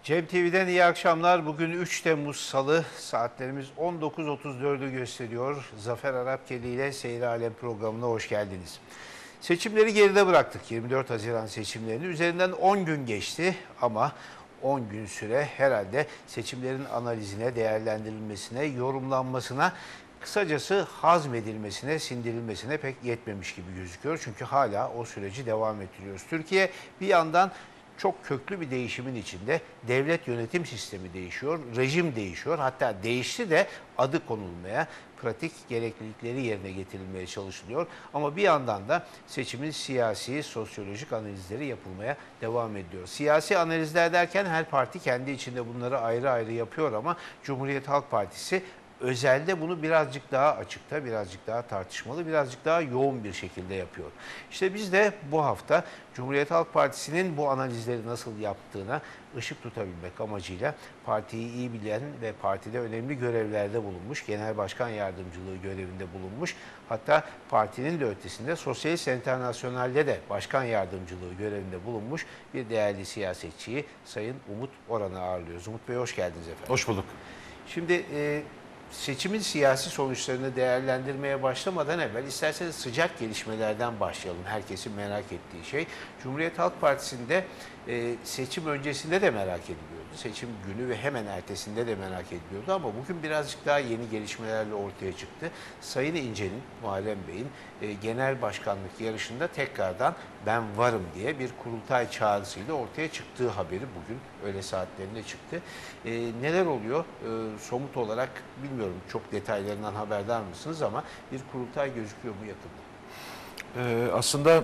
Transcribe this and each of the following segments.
Cem TV'den iyi akşamlar. Bugün 3 Temmuz Salı, saatlerimiz 19.34'ü gösteriyor. Zafer Arapkeli ile Seyri Alem programına hoş geldiniz. Seçimleri geride bıraktık. 24 Haziran seçimlerini üzerinden 10 gün geçti ama 10 gün süre herhalde seçimlerin analizine, değerlendirilmesine, yorumlanmasına, kısacası hazmedilmesine, sindirilmesine pek yetmemiş gibi gözüküyor. Çünkü hala o süreci devam ettiriyoruz. Türkiye bir yandan çok köklü bir değişimin içinde. Devlet yönetim sistemi değişiyor, rejim değişiyor. Hatta değişti de adı konulmaya, pratik gereklilikleri yerine getirilmeye çalışılıyor. Ama bir yandan da seçimin siyasi, sosyolojik analizleri yapılmaya devam ediyor. Siyasi analizler derken her parti kendi içinde bunları ayrı ayrı yapıyor ama Cumhuriyet Halk Partisi özelde bunu birazcık daha açıkta, birazcık daha tartışmalı, birazcık daha yoğun bir şekilde yapıyor. İşte biz de bu hafta Cumhuriyet Halk Partisi'nin bu analizleri nasıl yaptığına ışık tutabilmek amacıyla partiyi iyi bilen ve partide önemli görevlerde bulunmuş, genel başkan yardımcılığı görevinde bulunmuş, hatta partinin de ötesinde Sosyalist Enternasyonel'de de başkan yardımcılığı görevinde bulunmuş bir değerli siyasetçiyi Sayın Umut Oran'ı ağırlıyoruz. Umut Bey hoş geldiniz efendim. Hoş bulduk. Şimdi seçimin siyasi sonuçlarını değerlendirmeye başlamadan evvel isterseniz sıcak gelişmelerden başlayalım. Herkesin merak ettiği şey. Cumhuriyet Halk Partisi'nde seçim öncesinde de merak ediliyordu. Seçim günü ve hemen ertesinde de merak ediliyordu ama bugün birazcık daha yeni gelişmelerle ortaya çıktı. Sayın İnce'nin, Muharrem Bey'in genel başkanlık yarışında tekrardan ben varım diye bir kurultay çağrısıyla ortaya çıktığı haberi bugün öğle saatlerinde çıktı. Neler oluyor? Somut olarak bilmiyorum, çok detaylarından haberdar mısınız ama bir kurultay gözüküyor mu yakında? Aslında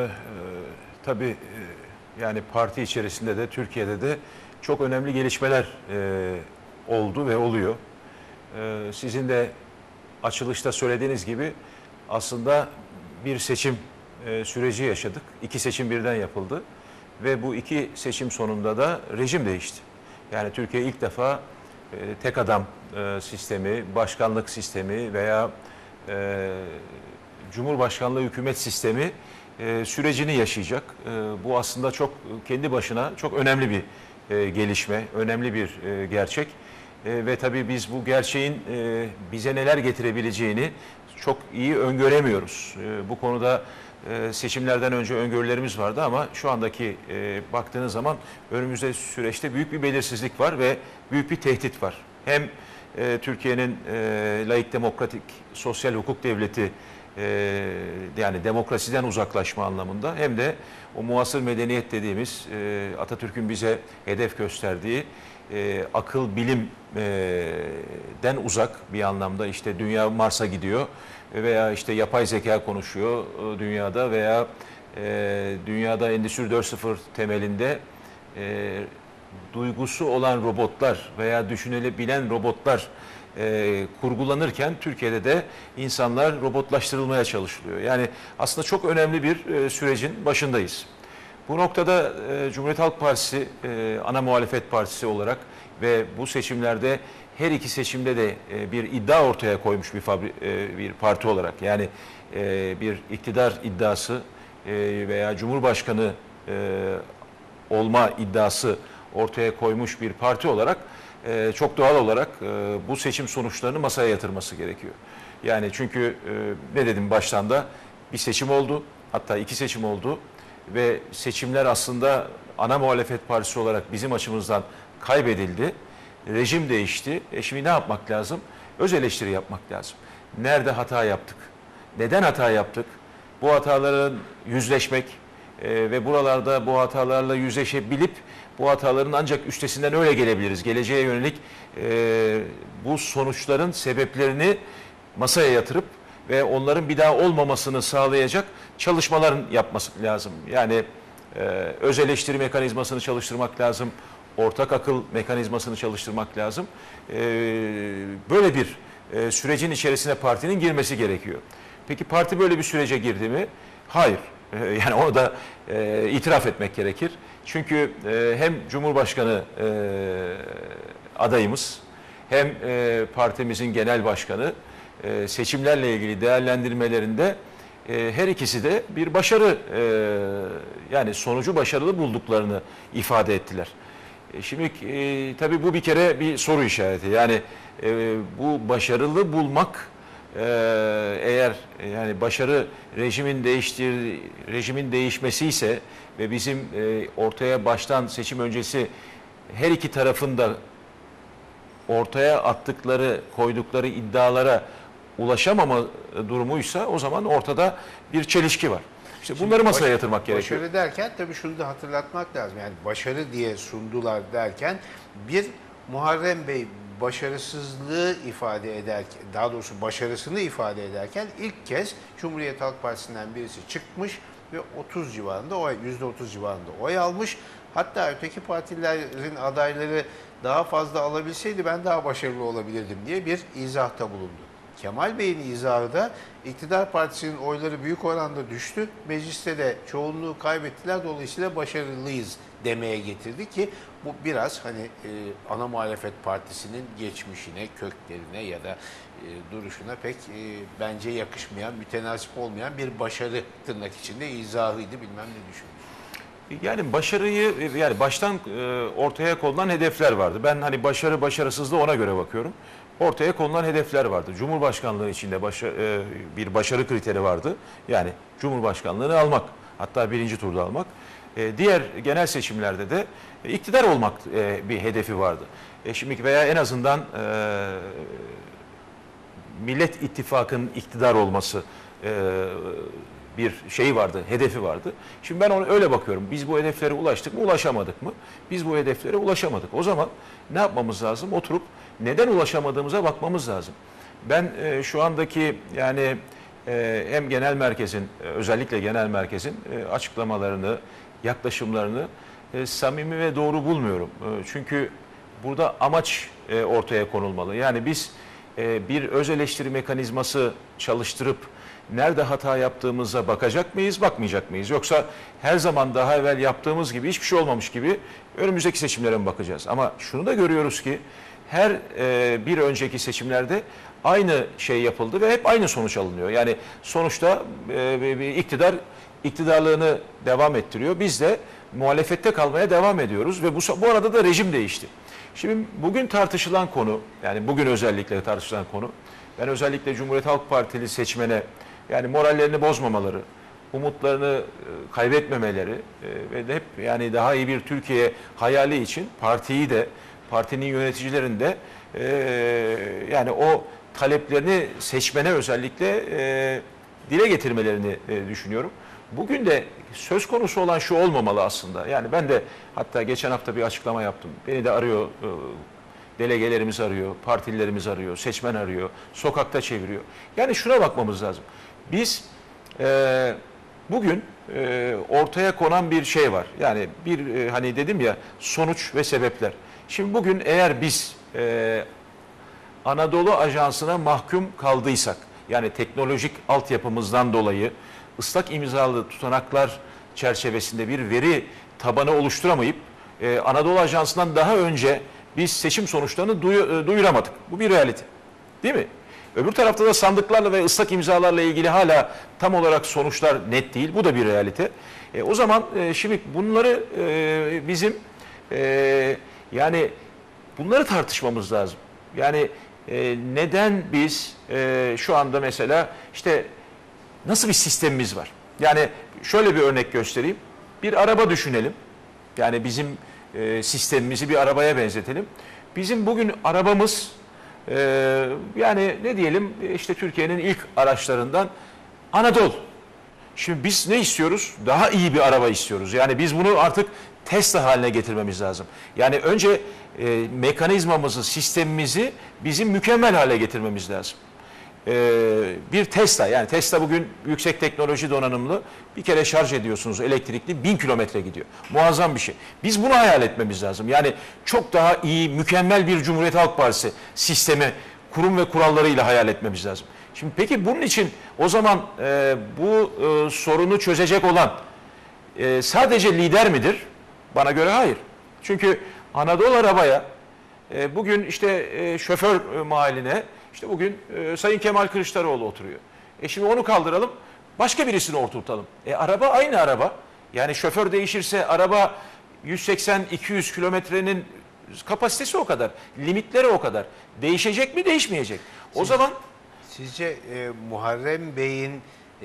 tabii yani parti içerisinde de Türkiye'de de çok önemli gelişmeler oldu ve oluyor. Sizin de açılışta söylediğiniz gibi aslında bir seçim süreci yaşadık. 2 seçim birden yapıldı ve bu 2 seçim sonunda da rejim değişti. Yani Türkiye ilk defa tek adam sistemi, başkanlık sistemi veya Cumhurbaşkanlığı hükümet sistemi sürecini yaşayacak. Bu aslında çok kendi başına çok önemli bir gelişme, önemli bir gerçek. Ve tabii biz bu gerçeğin bize neler getirebileceğini çok iyi öngöremiyoruz. Bu konuda seçimlerden önce öngörülerimiz vardı ama şu andaki baktığınız zaman önümüzde süreçte büyük bir belirsizlik var ve büyük bir tehdit var. Hem Türkiye'nin laik demokratik sosyal hukuk devleti yani demokrasiden uzaklaşma anlamında hem de o muasır medeniyet dediğimiz Atatürk'ün bize hedef gösterdiği akıl bilimden uzak bir anlamda işte dünya Mars'a gidiyor veya işte yapay zeka konuşuyor dünyada veya dünyada Endüstri 4.0 temelinde duygusu olan robotlar veya düşünebilen robotlar kurgulanırken Türkiye'de de insanlar robotlaştırılmaya çalışılıyor. Yani aslında çok önemli bir sürecin başındayız. Bu noktada Cumhuriyet Halk Partisi ana muhalefet partisi olarak ve bu seçimlerde her iki seçimde de bir iddia ortaya koymuş bir parti olarak yani bir iktidar iddiası veya Cumhurbaşkanı olma iddiası ortaya koymuş bir parti olarak çok doğal olarak bu seçim sonuçlarını masaya yatırması gerekiyor. Yani çünkü ne dedim baştan da bir seçim oldu, hatta 2 seçim oldu ve seçimler aslında ana muhalefet partisi olarak bizim açımızdan kaybedildi. Rejim değişti. Şimdi ne yapmak lazım? Öz eleştiri yapmak lazım. Nerede hata yaptık? Neden hata yaptık? Bu hataların yüzleşmek ve buralarda bu hatalarla yüzleşebilip bu hataların ancak üstesinden öyle gelebiliriz. Geleceğe yönelik bu sonuçların sebeplerini masaya yatırıp ve onların bir daha olmamasını sağlayacak çalışmaların yapması lazım. Yani öz eleştiri mekanizmasını çalıştırmak lazım. Ortak akıl mekanizmasını çalıştırmak lazım. Böyle bir sürecin içerisine partinin girmesi gerekiyor. Peki parti böyle bir sürece girdi mi? Hayır. Yani onu da itiraf etmek gerekir. Çünkü hem Cumhurbaşkanı adayımız hem partimizin genel başkanı seçimlerle ilgili değerlendirmelerinde her ikisi de bir başarı yani sonucu başarılı bulduklarını ifade ettiler. Şimdi tabii bu bir kere bir soru işareti. Yani bu başarılı bulmak eğer yani başarı rejimin değişmesi ise ve bizim ortaya baştan seçim öncesi her iki tarafın da ortaya attıkları, koydukları iddialara ulaşamama durumuysa o zaman ortada bir çelişki var. İşte bunları masaya yatırmak gerekiyor. Başarı derken tabii şunu da hatırlatmak lazım. Yani başarı diye sundular derken bir Muharrem Bey başarısızlığı ifade ederken, daha doğrusu başarısını ifade ederken ilk kez Cumhuriyet Halk Partisi'nden birisi çıkmış ve 30 civarında %30 civarında oy almış. Hatta öteki partilerin adayları daha fazla alabilseydi ben daha başarılı olabilirdim diye bir izahta bulundu. Kemal Bey'in izahı da iktidar partisinin oyları büyük oranda düştü. Mecliste de çoğunluğu kaybettiler. Dolayısıyla başarılıyız demeye getirdi ki bu biraz hani ana muhalefet partisinin geçmişine, köklerine ya da duruşuna pek bence yakışmayan, mütenasip olmayan bir başarı tırnak içinde izahıydı. Bilmem ne düşünüyorsunuz? Yani başarıyı yani baştan ortaya konulan hedefler vardı. Ben hani başarı başarısızlığı ona göre bakıyorum. Ortaya konulan hedefler vardı. Cumhurbaşkanlığı içinde bir başarı kriteri vardı. Yani Cumhurbaşkanlığını almak, hatta birinci turda almak. Diğer genel seçimlerde de iktidar olmak bir hedefi vardı. Şimdi veya en azından Millet İttifakı'nın iktidar olması bir şey vardı, hedefi vardı. Şimdi ben ona öyle bakıyorum. Biz bu hedeflere ulaştık mı, ulaşamadık mı? Biz bu hedeflere ulaşamadık. O zaman ne yapmamız lazım? Oturup neden ulaşamadığımıza bakmamız lazım. Ben şu andaki yani hem genel merkezin, özellikle genel merkezin açıklamalarını, yaklaşımlarını samimi ve doğru bulmuyorum. Çünkü burada amaç ortaya konulmalı. Yani biz bir öz eleştiri mekanizması çalıştırıp nerede hata yaptığımıza bakacak mıyız, bakmayacak mıyız? Yoksa her zaman daha evvel yaptığımız gibi hiçbir şey olmamış gibi önümüzdeki seçimlere mi bakacağız? Ama şunu da görüyoruz ki her bir önceki seçimlerde aynı şey yapıldı ve hep aynı sonuç alınıyor. Yani sonuçta iktidarlığını devam ettiriyor. Biz de muhalefette kalmaya devam ediyoruz ve bu arada da rejim değişti. Şimdi bugün tartışılan konu, yani bugün özellikle tartışılan konu, ben özellikle Cumhuriyet Halk Partili seçmene yani morallerini bozmamaları, umutlarını kaybetmemeleri ve de hep yani daha iyi bir Türkiye hayali için partiyi de, partinin yöneticilerini de yani o taleplerini seçmene özellikle dile getirmelerini düşünüyorum. Bugün de söz konusu olan şu olmamalı aslında. Yani ben de hatta geçen hafta bir açıklama yaptım. Beni de arıyor, delegelerimiz arıyor, partililerimiz arıyor, seçmen arıyor, sokakta çeviriyor. Yani şuna bakmamız lazım. Biz bugün ortaya konan bir şey var. Yani bir hani dedim ya sonuç ve sebepler. Şimdi bugün eğer biz Anadolu Ajansı'na mahkum kaldıysak, yani teknolojik altyapımızdan dolayı ıslak imzalı tutanaklar çerçevesinde bir veri tabanı oluşturamayıp Anadolu Ajansı'ndan daha önce biz seçim sonuçlarını duyuramadık. Bu bir realite. Değil mi? Öbür tarafta da sandıklarla ve ıslak imzalarla ilgili hala tam olarak sonuçlar net değil. Bu da bir realite. O zaman şimdi bunları bizim yani bunları tartışmamız lazım. Yani neden biz şu anda mesela işte nasıl bir sistemimiz var? Yani şöyle bir örnek göstereyim. Bir araba düşünelim. Yani bizim sistemimizi bir arabaya benzetelim. Bizim bugün arabamız yani ne diyelim işte Türkiye'nin ilk araçlarından Anadolu. Şimdi biz ne istiyoruz? Daha iyi bir araba istiyoruz. Yani biz bunu artık Tesla haline getirmemiz lazım. Yani önce mekanizmamızı, sistemimizi bizim mükemmel hale getirmemiz lazım. Bir Tesla, yani Tesla bugün yüksek teknoloji donanımlı, bir kere şarj ediyorsunuz elektrikli 1000 kilometre gidiyor. Muazzam bir şey. Biz bunu hayal etmemiz lazım. Yani çok daha iyi, mükemmel bir Cumhuriyet Halk Partisi sistemi, kurum ve kurallarıyla hayal etmemiz lazım. Şimdi peki bunun için o zaman bu sorunu çözecek olan sadece lider midir? Bana göre hayır. Çünkü Anadolu Araba'ya bugün işte şoför mahalline işte bugün Sayın Kemal Kılıçdaroğlu oturuyor. Şimdi onu kaldıralım, başka birisini oturtalım. Araba aynı araba. Yani şoför değişirse araba 180-200 kilometrenin kapasitesi o kadar. Limitleri o kadar. Değişecek mi, değişmeyecek. O zaman Sizce Muharrem Bey'in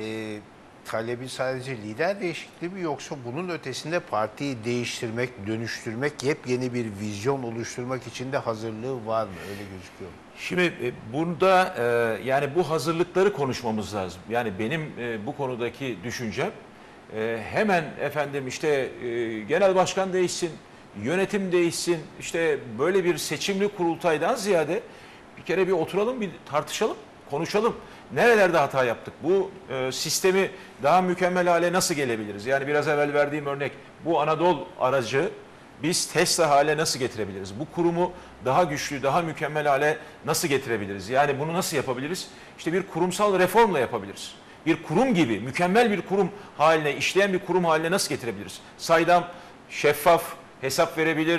talebi sadece lider değişikliği mi, yoksa bunun ötesinde partiyi değiştirmek, dönüştürmek, yepyeni bir vizyon oluşturmak için de hazırlığı var mı? Öyle gözüküyor mu? şimdi burada yani bu hazırlıkları konuşmamız lazım. Yani benim bu konudaki düşüncem hemen efendim işte genel başkan değişsin, yönetim değişsin, işte böyle bir seçimli kurultaydan ziyade bir kere bir oturalım, bir tartışalım, konuşalım. Nerelerde hata yaptık? Bu sistemi daha mükemmel hale nasıl gelebiliriz? Yani biraz evvel verdiğim örnek, bu Anadolu aracı biz Tesla hale nasıl getirebiliriz? Bu kurumu daha güçlü, daha mükemmel hale nasıl getirebiliriz? Yani bunu nasıl yapabiliriz? İşte bir kurumsal reformla yapabiliriz. Bir kurum gibi, mükemmel bir kurum haline, işleyen bir kurum haline nasıl getirebiliriz? Saydam, şeffaf, hesap verebilir,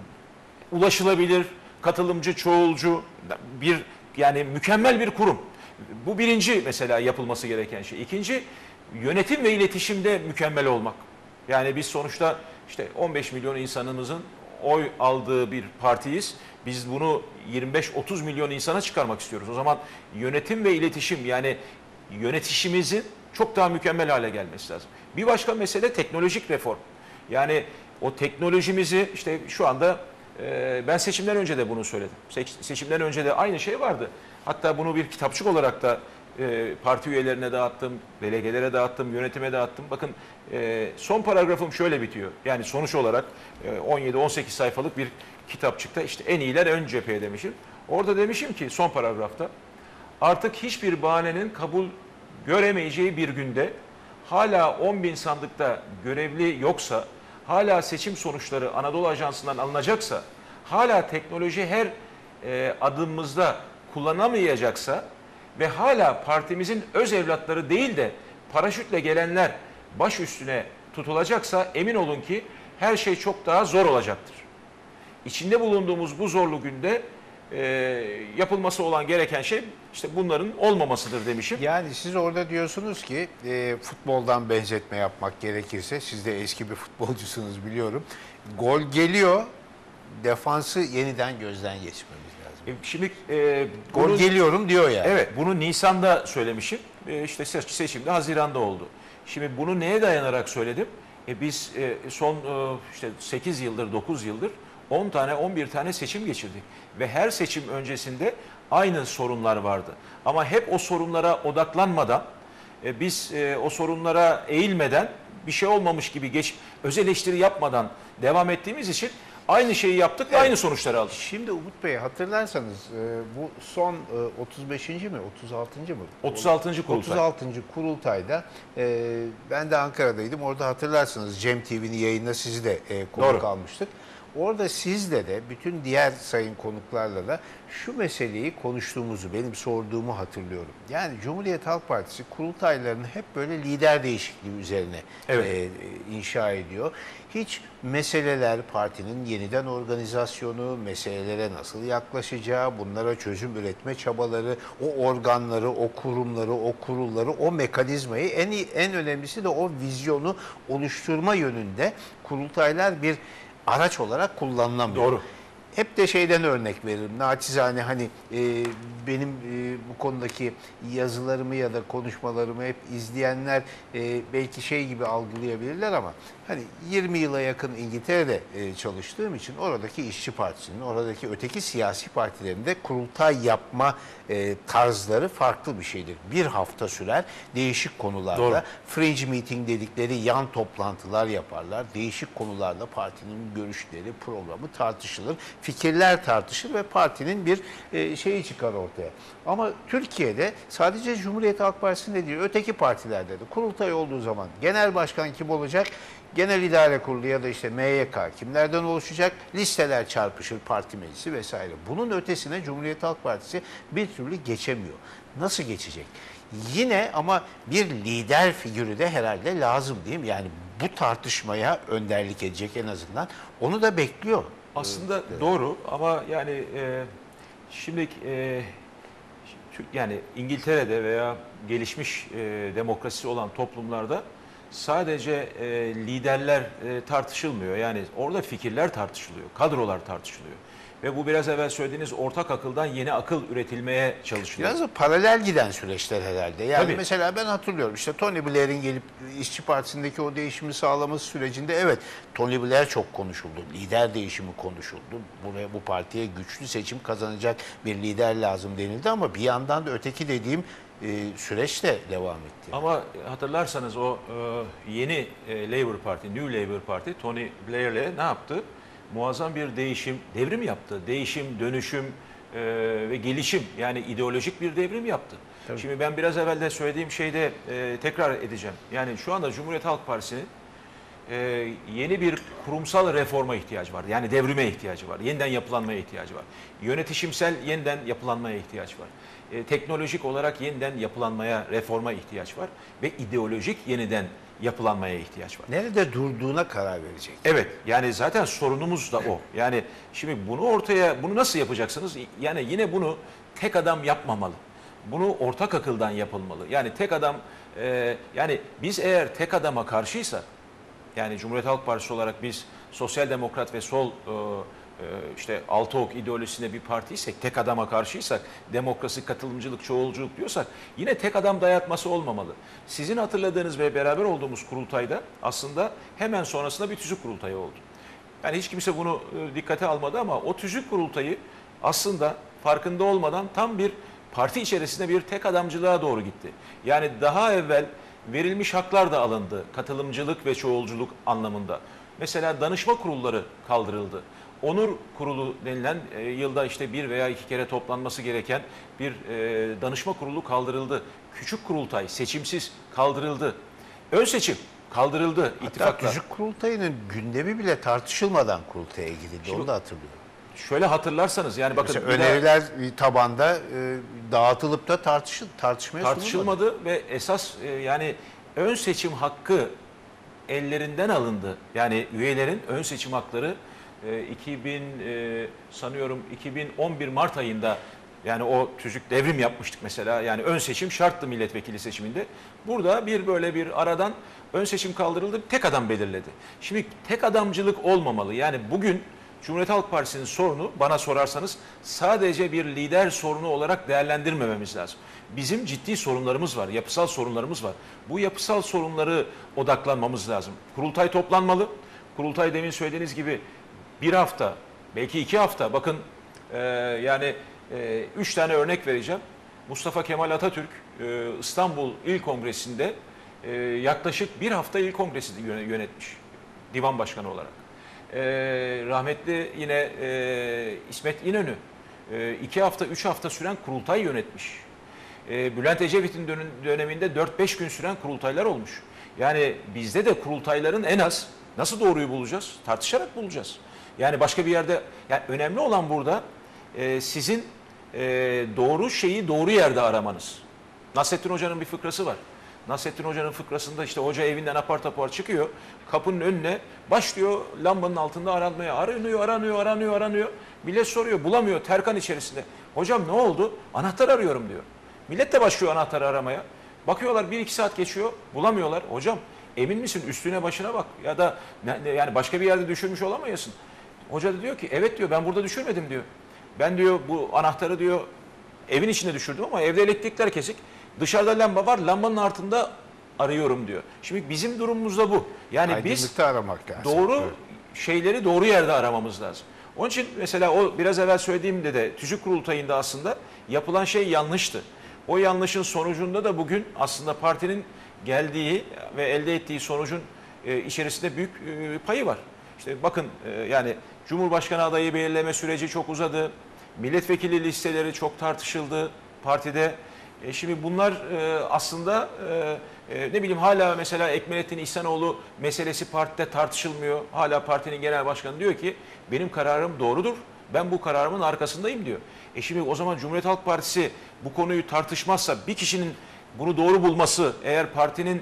ulaşılabilir, katılımcı, çoğulcu, bir yani mükemmel bir kurum. Bu birinci mesela yapılması gereken şey. İkinci, yönetim ve iletişimde mükemmel olmak. Yani biz sonuçta işte 15 milyon insanımızın oy aldığı bir partiyiz. Biz bunu 25-30 milyon insana çıkarmak istiyoruz. O zaman yönetim ve iletişim, yani yönetişimizin çok daha mükemmel hale gelmesi lazım. Bir başka mesele teknolojik reform. Yani o teknolojimizi işte şu anda ben seçimden önce de bunu söyledim. Seçimden önce de aynı şey vardı. Hatta bunu bir kitapçık olarak da parti üyelerine dağıttım, delegelere dağıttım, yönetime dağıttım. Bakın son paragrafım şöyle bitiyor. Yani sonuç olarak 17-18 sayfalık bir kitapçıkta işte en iyiler ön cepheye demişim. Orada demişim ki son paragrafta, artık hiçbir bahanenin kabul göremeyeceği bir günde hala 10 bin sandıkta görevli yoksa, hala seçim sonuçları Anadolu Ajansı'ndan alınacaksa, hala teknoloji her adımımızda kullanamayacaksa ve hala partimizin öz evlatları değil de paraşütle gelenler baş üstüne tutulacaksa, emin olun ki her şey çok daha zor olacaktır. İçinde bulunduğumuz bu zorlu günde yapılması olan gereken şey işte bunların olmamasıdır demişim. Yani siz orada diyorsunuz ki futboldan benzetme yapmak gerekirse, siz de eski bir futbolcusunuz biliyorum. Gol geliyor, defansı yeniden gözden geçirmemiz lazım. Şimdi Gol geliyorum diyor yani. evet, bunu Nisan'da söylemişim. İşte seçimde Haziran'da oldu. Şimdi bunu neye dayanarak söyledim? Biz son işte 8 yıldır, 9 yıldır 10 tane, 11 tane seçim geçirdik. Ve her seçim öncesinde aynı sorunlar vardı. Ama hep o sorunlara odaklanmadan, biz o sorunlara eğilmeden, bir şey olmamış gibi öz eleştiri yapmadan devam ettiğimiz için aynı şeyi yaptık ve aynı sonuçları aldık. Şimdi Umut Bey, hatırlarsanız bu son 35. mi 36. mı? 36. kurultay. 36. kurultayda ben de Ankara'daydım. Orada hatırlarsınız Cem TV'nin yayında sizi de konuk Doğru. almıştık. Orada sizle de bütün diğer sayın konuklarla da şu meseleyi konuştuğumuzu, benim sorduğumu hatırlıyorum. Yani Cumhuriyet Halk Partisi kurultaylarını hep böyle lider değişikliği üzerine Evet. inşa ediyor. Hiç meseleler, partinin yeniden organizasyonu, meselelere nasıl yaklaşacağı, bunlara çözüm üretme çabaları, o organları, o kurumları, o kurulları, o mekanizmayı, en önemlisi de o vizyonu oluşturma yönünde kurultaylar bir araç olarak kullanılamıyor. Doğru. Hep de şeyden örnek veririm. Naçizane hani benim bu konudaki yazılarımı ya da konuşmalarımı hep izleyenler belki şey gibi algılayabilirler ama hani 20 yıla yakın İngiltere'de çalıştığım için oradaki İşçi Partisi'nin, oradaki öteki siyasi partilerin de kurultay yapma tarzları farklı bir şeydir. Bir hafta sürer, değişik konularda. Doğru. Fringe meeting dedikleri yan toplantılar yaparlar. Değişik konularda partinin görüşleri, programı tartışılır. Fikirler tartışılır ve partinin bir şeyi çıkar ortaya. Ama Türkiye'de sadece Cumhuriyet Halk Partisi'nde değil, öteki partilerde de kurultay olduğu zaman genel başkan kim olacak? Genel İdare Kurulu ya da işte MYK kimlerden oluşacak? Listeler çarpışır, parti meclisi vesaire. Bunun ötesine Cumhuriyet Halk Partisi bir türlü geçemiyor. Nasıl geçecek? Yine ama bir lider figürü de herhalde lazım değil mi? Yani bu tartışmaya önderlik edecek en azından. Onu da bekliyor. Aslında doğru ama yani şimdi yani İngiltere'de veya gelişmiş demokrasisi olan toplumlarda sadece liderler tartışılmıyor. Yani orada fikirler tartışılıyor, kadrolar tartışılıyor. Ve bu biraz evvel söylediğiniz ortak akıldan yeni akıl üretilmeye çalışılıyor. Biraz da paralel giden süreçler herhalde. Yani Tabii. mesela ben hatırlıyorum işte Tony Blair'in gelip İşçi Partisi'ndeki o değişimi sağlaması sürecinde evet Tony Blair çok konuşuldu. Lider değişimi konuşuldu. Bu partiye güçlü seçim kazanacak bir lider lazım denildi ama bir yandan da öteki dediğim süreç de devam etti. Ama hatırlarsanız o yeni Labour Parti, New Labour Parti Tony Blair'le ne yaptı? Muazzam bir değişim, devrim yaptı. Değişim, dönüşüm ve gelişim, yani ideolojik bir devrim yaptı. Tabii. Şimdi ben biraz evvel de söylediğim şeyde tekrar edeceğim. Yani şu anda Cumhuriyet Halk Partisi'nin yeni bir kurumsal reforma ihtiyacı var. Yani devrime ihtiyacı var. Yeniden yapılanmaya ihtiyacı var. Yönetişimsel yeniden yapılanmaya ihtiyaç var. Teknolojik olarak yeniden yapılanmaya, reforma ihtiyaç var. Ve ideolojik yeniden yapılanmaya ihtiyaç var. Nerede durduğuna karar verecek. Evet, yani zaten sorunumuz da o. Yani şimdi bunu nasıl yapacaksınız? Yani yine bunu tek adam yapmamalı. Bunu ortak akıldan yapılmalı. Yani tek adam, yani biz eğer tek adama karşıysak, yani Cumhuriyet Halk Partisi olarak biz sosyal demokrat ve sol işte altı ok ideolojisinde bir partiysek, tek adama karşıysak, demokrasi, katılımcılık, çoğulculuk diyorsak yine tek adam dayatması olmamalı. Sizin hatırladığınız ve beraber olduğumuz kurultayda aslında hemen sonrasında bir tüzük kurultayı oldu. Yani hiç kimse bunu dikkate almadı ama o tüzük kurultayı aslında farkında olmadan tam bir parti içerisinde bir tek adamcılığa doğru gitti. Yani daha evvel verilmiş haklar da alındı, katılımcılık ve çoğulculuk anlamında. Mesela danışma kurulları kaldırıldı. Onur kurulu denilen yılda işte bir veya iki kere toplanması gereken bir danışma kurulu kaldırıldı. Küçük kurultay seçimsiz kaldırıldı. Ön seçim kaldırıldı Hatta ittifakla. tüzük kurultayının gündemi bile tartışılmadan kurultaya gidildi. Onu da hatırlıyorum. Şöyle hatırlarsanız yani bakın Mesela bir daha öneriler tabanda dağıtılıp da tartışmaya sunulmadı. tartışılmadı ve esas yani ön seçim hakkı ellerinden alındı. Yani üyelerin ön seçim hakları 2011 Mart ayında, yani o tüzük devrim yapmıştık mesela. Yani ön seçim şarttı milletvekili seçiminde. Burada böyle bir aradan ön seçim kaldırıldı. Tek adam belirledi. Şimdi tek adamcılık olmamalı. Yani bugün Cumhuriyet Halk Partisi'nin sorunu, bana sorarsanız, sadece bir lider sorunu olarak değerlendirmememiz lazım. Bizim ciddi sorunlarımız var, yapısal sorunlarımız var. Bu yapısal sorunları odaklanmamız lazım. Kurultay toplanmalı. Kurultay demin söylediğiniz gibi bir hafta, belki 2 hafta. Bakın yani 3 tane örnek vereceğim. Mustafa Kemal Atatürk İstanbul İl Kongresi'nde yaklaşık bir hafta İl Kongresi yönetmiş. Divan Başkanı olarak. Rahmetli yine İsmet İnönü 2 hafta 3 hafta süren kurultay yönetmiş. Bülent Ecevit'in döneminde 4-5 gün süren kurultaylar olmuş. Yani bizde de kurultayların en az nasıl doğruyu bulacağız? Tartışarak bulacağız. Yani başka bir yerde, yani önemli olan burada sizin doğru şeyi doğru yerde aramanız. Nasrettin Hoca'nın bir fıkrası var. Nasrettin Hoca'nın fıkrasında işte hoca evinden apar topar çıkıyor. Kapının önüne başlıyor lambanın altında aranmaya. Aranıyor. Millet soruyor, bulamıyor terkan içerisinde. Hocam ne oldu? Anahtar arıyorum diyor. Millet de başlıyor anahtarı aramaya. Bakıyorlar 1-2 saat geçiyor, bulamıyorlar. Hocam emin misin, üstüne başına bak ya da yani başka bir yerde düşürmüş olamayasın. Hoca da diyor ki evet diyor, ben burada düşürmedim diyor. Ben diyor bu anahtarı diyor evin içinde düşürdüm ama evde elektrikler kesik. Dışarıda lamba var, lambanın altında arıyorum diyor. Şimdi bizim durumumuz da bu. Yani biz aramak lazım. doğru Evet. şeyleri doğru yerde aramamız lazım. Onun için mesela o biraz evvel söylediğimde de tüzük kurultayında aslında yapılan şey yanlıştı. O yanlışın sonucunda da bugün aslında partinin geldiği ve elde ettiği sonucun içerisinde büyük payı var. İşte bakın yani Cumhurbaşkanı adayı belirleme süreci çok uzadı. Milletvekili listeleri çok tartışıldı partide. Şimdi bunlar aslında ne bileyim hala mesela Ekmelettin İhsanoğlu meselesi partide tartışılmıyor. Hala partinin genel başkanı diyor ki benim kararım doğrudur. Ben bu kararımın arkasındayım diyor. Şimdi o zaman Cumhuriyet Halk Partisi bu konuyu tartışmazsa, bir kişinin bunu doğru bulması eğer partinin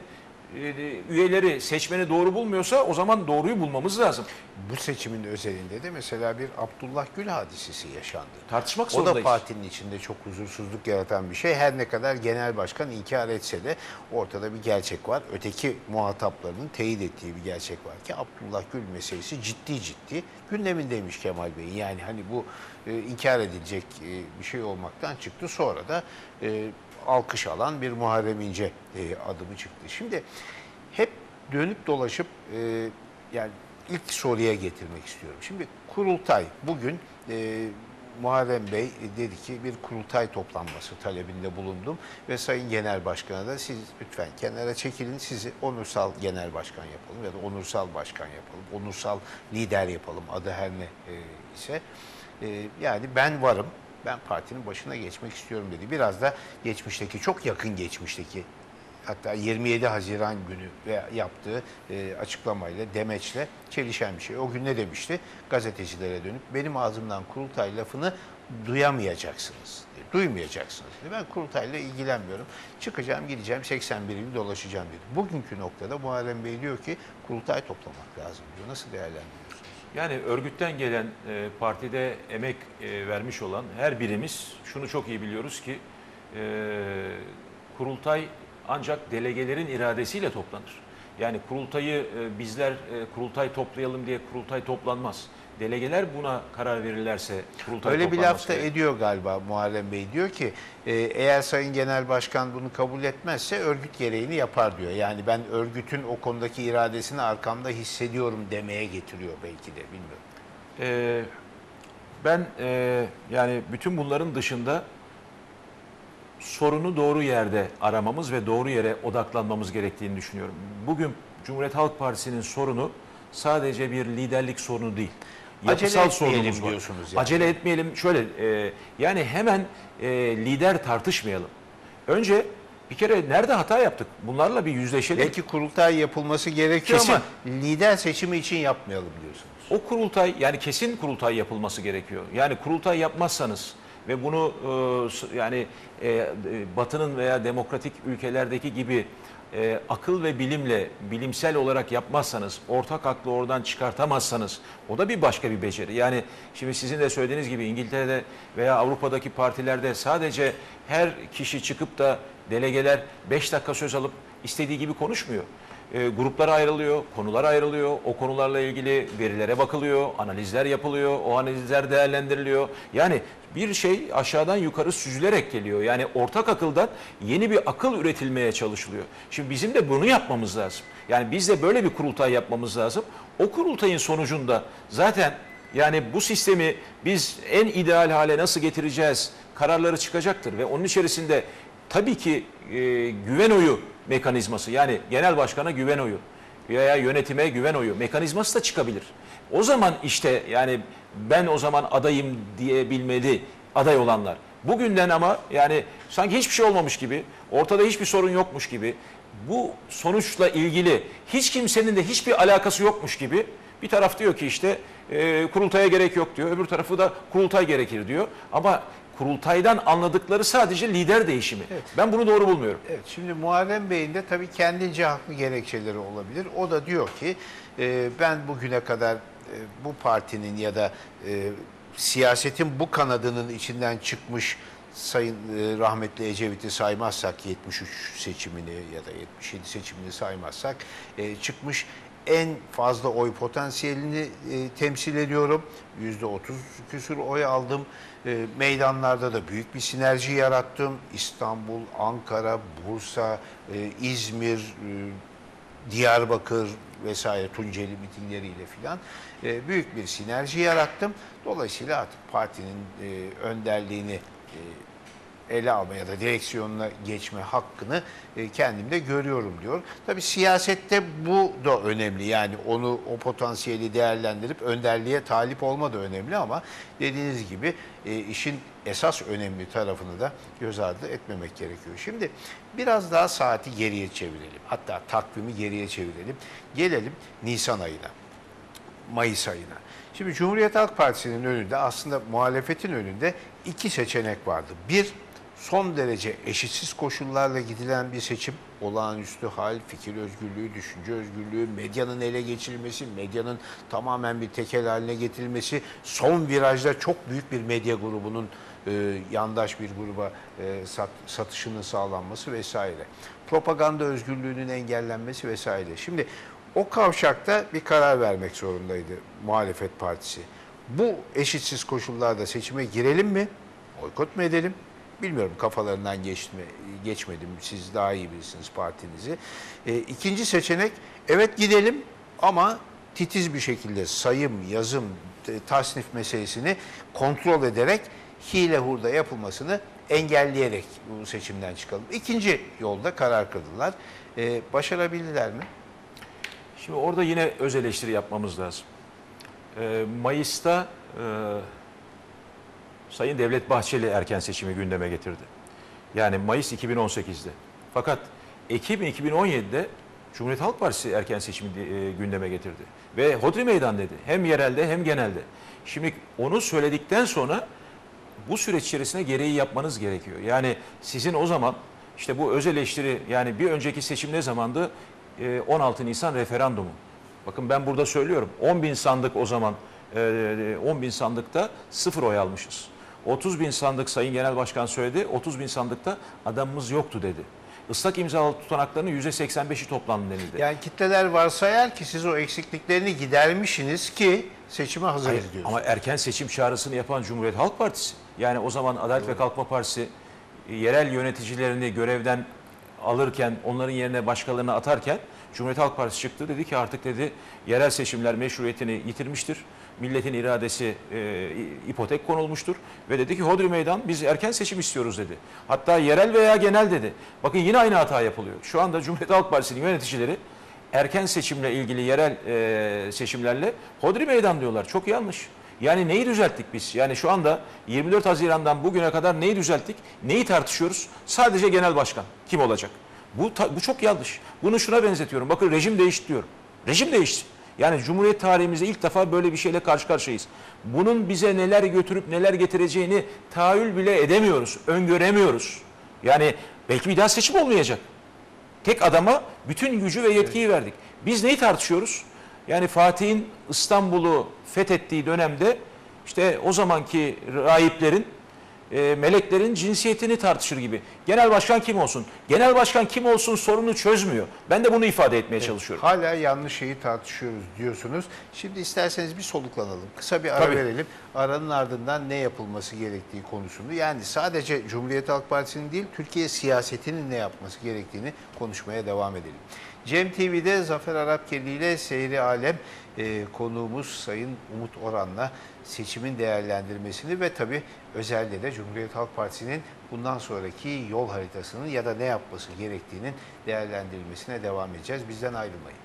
üyeleri seçmeni doğru bulmuyorsa o zaman doğruyu bulmamız lazım. Bu seçimin özelinde de mesela bir Abdullah Gül hadisesi yaşandı. Tartışmak O zorundayız. da partinin içinde çok huzursuzluk yaratan bir şey. Her ne kadar genel başkan inkar etse de ortada bir gerçek var. Öteki muhataplarının teyit ettiği bir gerçek var ki Abdullah Gül meselesi ciddi gündemindeymiş Kemal Bey'in. Yani hani bu inkar edilecek bir şey olmaktan çıktı. Sonra da alkış alan bir Muharrem İnce adımı çıktı. Şimdi hep dönüp dolaşıp yani ilk soruya getirmek istiyorum. Şimdi kurultay bugün Muharrem Bey dedi ki bir kurultay toplanması talebinde bulundum ve Sayın Genel Başkan'a da siz lütfen kenara çekilin, sizi onursal genel başkan yapalım ya da onursal başkan yapalım, onursal lider yapalım, adı her ne ise. Yani ben varım, ben partinin başına geçmek istiyorum dedi. Biraz da geçmişteki, çok yakın geçmişteki, hatta 27 Haziran günü yaptığı açıklamayla, demeçle çelişen bir şey. O gün ne demişti? Gazetecilere dönüp benim ağzımdan kurultay lafını duyamayacaksınız. Duymayacaksınız. Ben kurultayla ilgilenmiyorum. Çıkacağım, gideceğim, 81 il dolaşacağım dedi. Bugünkü noktada Muharrem Bey diyor ki kurultay toplamak lazım diyor. Nasıl değerlendiriyorsunuz? Yani örgütten gelen, partide emek vermiş olan her birimiz şunu çok iyi biliyoruz ki kurultay ancak delegelerin iradesiyle toplanır. Yani kurultayı bizler kurultay toplayalım diye kurultay toplanmaz. Delegeler buna karar verirlerse kurultay öyle bir toplanması laf da gerekir. ediyor galiba Muharrem Bey. Diyor ki eğer Sayın Genel Başkan bunu kabul etmezse örgüt gereğini yapar diyor. Yani ben örgütün o konudaki iradesini arkamda hissediyorum demeye getiriyor belki de, bilmiyorum. Ben yani bütün bunların dışında sorunu doğru yerde aramamız ve doğru yere odaklanmamız gerektiğini düşünüyorum. Bugün Cumhuriyet Halk Partisi'nin sorunu sadece bir liderlik sorunu değil. Acele Yapısal etmeyelim sorunumuz var. diyorsunuz yani. Acele etmeyelim. Şöyle yani hemen lider tartışmayalım. Önce bir kere nerede hata yaptık? Bunlarla bir yüzleşelim. Belki kurultay yapılması gerekiyor Kesin. ama lider seçimi için yapmayalım diyorsunuz. O kurultay, yani kesin kurultay yapılması gerekiyor. Yani kurultay yapmazsanız ve bunu yani Batı'nın veya demokratik ülkelerdeki gibi akıl ve bilimle, bilimsel olarak yapmazsanız, ortak aklı oradan çıkartamazsanız o da bir başka bir beceri. Yani şimdi sizin de söylediğiniz gibi İngiltere'de veya Avrupa'daki partilerde sadece her kişi çıkıp da delegeler 5 dakika söz alıp istediği gibi konuşmuyor. Gruplara ayrılıyor, konular ayrılıyor, o konularla ilgili verilere bakılıyor, analizler yapılıyor, o analizler değerlendiriliyor. Yani bir şey aşağıdan yukarı süzülerek geliyor. Yani ortak akıldan yeni bir akıl üretilmeye çalışılıyor. Şimdi bizim de bunu yapmamız lazım. Yani biz de böyle bir kurultay yapmamız lazım. O kurultayın sonucunda zaten yani bu sistemi biz en ideal hale nasıl getireceğiz kararları çıkacaktır ve onun içerisinde tabii ki güven oyu mekanizması, yani genel başkana güven oyu veya yönetime güven oyu mekanizması da çıkabilir. O zaman işte yani ben o zaman adayım diyebilmeli aday olanlar. Bugünden ama yani sanki hiçbir şey olmamış gibi, ortada hiçbir sorun yokmuş gibi, bu sonuçla ilgili hiç kimsenin de hiçbir alakası yokmuş gibi bir taraf diyor ki işte kurultaya gerek yok diyor, öbür tarafı da kurultay gerekir diyor. Ama kurultaydan anladıkları sadece lider değişimi. Evet. Ben bunu doğru bulmuyorum. Evet, şimdi Muharrem Bey'in de tabii kendince haklı gerekçeleri olabilir. O da diyor ki ben bugüne kadar bu partinin ya da siyasetin bu kanadının içinden çıkmış Sayın rahmetli Ecevit'i saymazsak 73 seçimini ya da 77 seçimini saymazsak çıkmış en fazla oy potansiyelini temsil ediyorum. %30 küsur oy aldım. Meydanlarda da büyük bir sinerji yarattım. İstanbul, Ankara, Bursa, İzmir, Diyarbakır vesaire Tunceli mitingleriyle filan büyük bir sinerji yarattım. Dolayısıyla artık partinin önderliğini ele alma ya da direksiyonuna geçme hakkını kendimde görüyorum diyor. Tabii siyasette bu da önemli. Yani onu, o potansiyeli değerlendirip önderliğe talip olma da önemli ama dediğiniz gibi işin esas önemli tarafını da göz ardı etmemek gerekiyor. Şimdi biraz daha saati geriye çevirelim. Hatta takvimi geriye çevirelim. Gelelim Nisan ayına, Mayıs ayına. Şimdi Cumhuriyet Halk Partisi'nin önünde, aslında muhalefetin önünde iki seçenek vardı. Bir, son derece eşitsiz koşullarla gidilen bir seçim. Olağanüstü hal, fikir özgürlüğü, düşünce özgürlüğü, medyanın ele geçirilmesi, medyanın tamamen bir tekel haline getirilmesi, son virajda çok büyük bir medya grubunun yandaş bir gruba satışının sağlanması vesaire. Propaganda özgürlüğünün engellenmesi vesaire. Şimdi o kavşakta bir karar vermek zorundaydı muhalefet partisi. Bu eşitsiz koşullarda seçime girelim mi? Boykot mu edelim? Bilmiyorum, kafalarından geçmedi mi? Siz daha iyi bilirsiniz partinizi. İkinci seçenek, evet gidelim ama titiz bir şekilde sayım, yazım, tasnif meselesini kontrol ederek hile hurda yapılmasını engelleyerek bu seçimden çıkalım. İkinci yolda karar kıldılar. Başarabildiler mi? Şimdi orada yine öz eleştiri yapmamız lazım. Mayıs'ta Sayın Devlet Bahçeli erken seçimi gündeme getirdi. Yani Mayıs 2018'de. Fakat Ekim 2017'de Cumhuriyet Halk Partisi erken seçimi gündeme getirdi. Ve hodri meydan dedi. Hem yerelde hem genelde. Şimdi onu söyledikten sonra bu süreç içerisinde gereği yapmanız gerekiyor. Yani sizin o zaman işte bu öz eleştiri, yani bir önceki seçim ne zamandı? 16 Nisan referandumu. Bakın ben burada söylüyorum. 10.000 sandık o zaman, 10.000 sandıkta 0 oy almışız. 30.000 sandık Sayın Genel Başkan söyledi. 30.000 sandıkta adamımız yoktu dedi. Islak imzalı tutanaklarının %85'i toplandı denildi. Yani kitleler varsayar ki siz o eksikliklerini gidermişsiniz ki seçime hazır ediyorsunuz. Ama erken seçim çağrısını yapan Cumhuriyet Halk Partisi. Yani o zaman Adalet ve Kalkınma Partisi yerel yöneticilerini görevden alırken, onların yerine başkalarını atarken Cumhuriyet Halk Partisi çıktı. Dedi ki artık dedi yerel seçimler meşruiyetini yitirmiştir. Milletin iradesi ipotek konulmuştur. Ve dedi ki hodri meydan, biz erken seçim istiyoruz dedi. Hatta yerel veya genel dedi. Bakın yine aynı hata yapılıyor. Şu anda Cumhuriyet Halk Partisi'nin yöneticileri erken seçimle ilgili yerel seçimlerle hodri meydan diyorlar. Çok yanlış. Yani neyi düzelttik biz? Yani şu anda 24 Haziran'dan bugüne kadar neyi düzelttik? Neyi tartışıyoruz? Sadece genel başkan kim olacak? Bu çok yanlış. Bunu şuna benzetiyorum. Bakın rejim değişti diyorum. Rejim değişti. Yani Cumhuriyet tarihimizde ilk defa böyle bir şeyle karşı karşıyayız. Bunun bize neler götürüp neler getireceğini tahayyül bile edemiyoruz, öngöremiyoruz. Yani belki bir daha seçim olmayacak. Tek adama bütün gücü ve yetkiyi verdik. Biz neyi tartışıyoruz? Yani Fatih'in İstanbul'u fethettiği dönemde işte o zamanki rahiplerin, meleklerin cinsiyetini tartışır gibi. Genel başkan kim olsun? Genel başkan kim olsun sorunu çözmüyor. Ben de bunu ifade etmeye çalışıyorum. Hala yanlış şeyi tartışıyoruz diyorsunuz. Şimdi isterseniz bir soluklanalım. Kısa bir ara Tabii. verelim. Aranın ardından ne yapılması gerektiği konusunu, yani sadece Cumhuriyet Halk Partisi'nin değil, Türkiye siyasetinin ne yapması gerektiğini konuşmaya devam edelim. Cem TV'de Zafer Arapkeli ile Seyri Alem konuğumuz Sayın Umut Oran'la seçimin değerlendirmesini ve tabii özelde de Cumhuriyet Halk Partisi'nin bundan sonraki yol haritasının ya da ne yapması gerektiğinin değerlendirilmesine devam edeceğiz. Bizden ayrılmayın.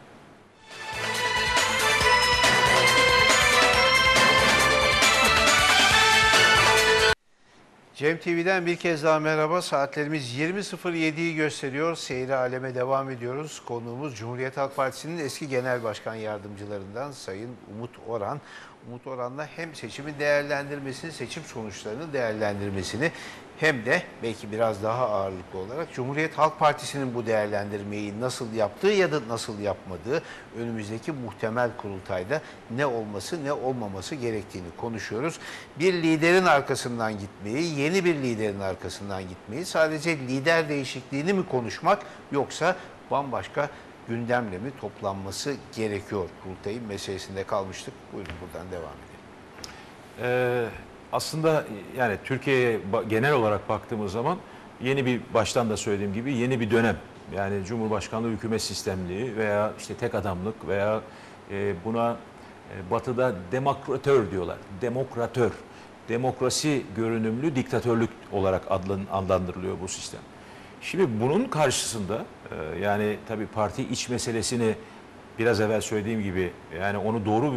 Cem TV'den bir kez daha merhaba. Saatlerimiz 20.07'yi gösteriyor. Seyri Alem'e devam ediyoruz. Konuğumuz Cumhuriyet Halk Partisi'nin eski genel başkan yardımcılarından Sayın Umut Oran. Umut Oran'la hem seçimin değerlendirmesini, seçim sonuçlarının değerlendirmesini hem de belki biraz daha ağırlıklı olarak Cumhuriyet Halk Partisi'nin bu değerlendirmeyi nasıl yaptığı ya da nasıl yapmadığı, önümüzdeki muhtemel kurultayda ne olması ne olmaması gerektiğini konuşuyoruz. Bir liderin arkasından gitmeyi, yeni bir liderin arkasından gitmeyi, sadece lider değişikliğini mi konuşmak, yoksa bambaşka gündemle mi toplanması gerekiyor? Kurultayın meselesinde kalmıştık. Buyurun buradan devam edelim. Aslında yani Türkiye'ye genel olarak baktığımız zaman yeni bir, baştan da söylediğim gibi yeni bir dönem. Yani Cumhurbaşkanlığı hükümet sistemliği veya işte tek adamlık veya buna Batı'da demokratör diyorlar. Demokratör. Demokrasi görünümlü diktatörlük olarak adlandırılıyor bu sistem. Şimdi bunun karşısında yani tabii parti iç meselesini biraz evvel söylediğim gibi yani onu doğru bir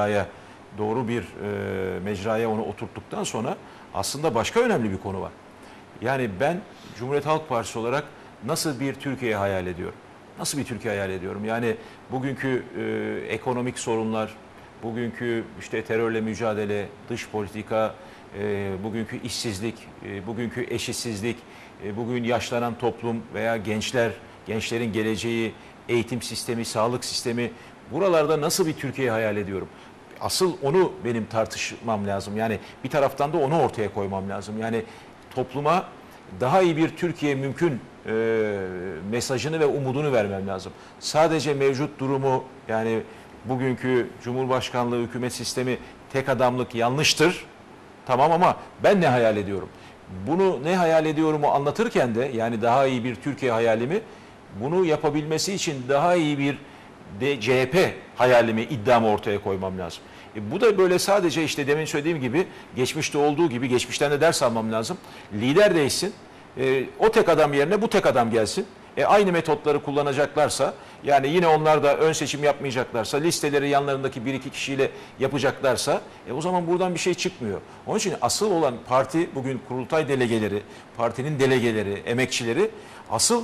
mecraya onu oturttuktan sonra aslında başka önemli bir konu var. Yani ben Cumhuriyet Halk Partisi olarak nasıl bir Türkiye hayal ediyorum? Nasıl bir Türkiye hayal ediyorum? Yani bugünkü ekonomik sorunlar, bugünkü işte terörle mücadele, dış politika, bugünkü işsizlik, bugünkü eşitsizlik, bugün yaşlanan toplum veya gençlerin geleceği, eğitim sistemi, sağlık sistemi, buralarda nasıl bir Türkiye hayal ediyorum? Asıl onu benim tartışmam lazım. Yani bir taraftan da onu ortaya koymam lazım. Yani topluma daha iyi bir Türkiye mümkün mesajını ve umudunu vermem lazım. Sadece mevcut durumu, yani bugünkü Cumhurbaşkanlığı hükümet sistemi, tek adamlık yanlıştır. Tamam, ama ben ne hayal ediyorum? Bunu ne hayal ediyorumu anlatırken de, yani daha iyi bir Türkiye hayalimi, bunu yapabilmesi için daha iyi bir CHP hayalimi, iddiamı ortaya koymam lazım. Bu da böyle sadece işte demin söylediğim gibi, geçmişte olduğu gibi geçmişten de ders almam lazım. Lider değişsin. O tek adam yerine bu tek adam gelsin. Aynı metotları kullanacaklarsa, yani yine onlar da ön seçim yapmayacaklarsa, listeleri yanlarındaki bir iki kişiyle yapacaklarsa, o zaman buradan bir şey çıkmıyor. Onun için asıl olan parti, bugün kurultay delegeleri, partinin delegeleri, emekçileri asıl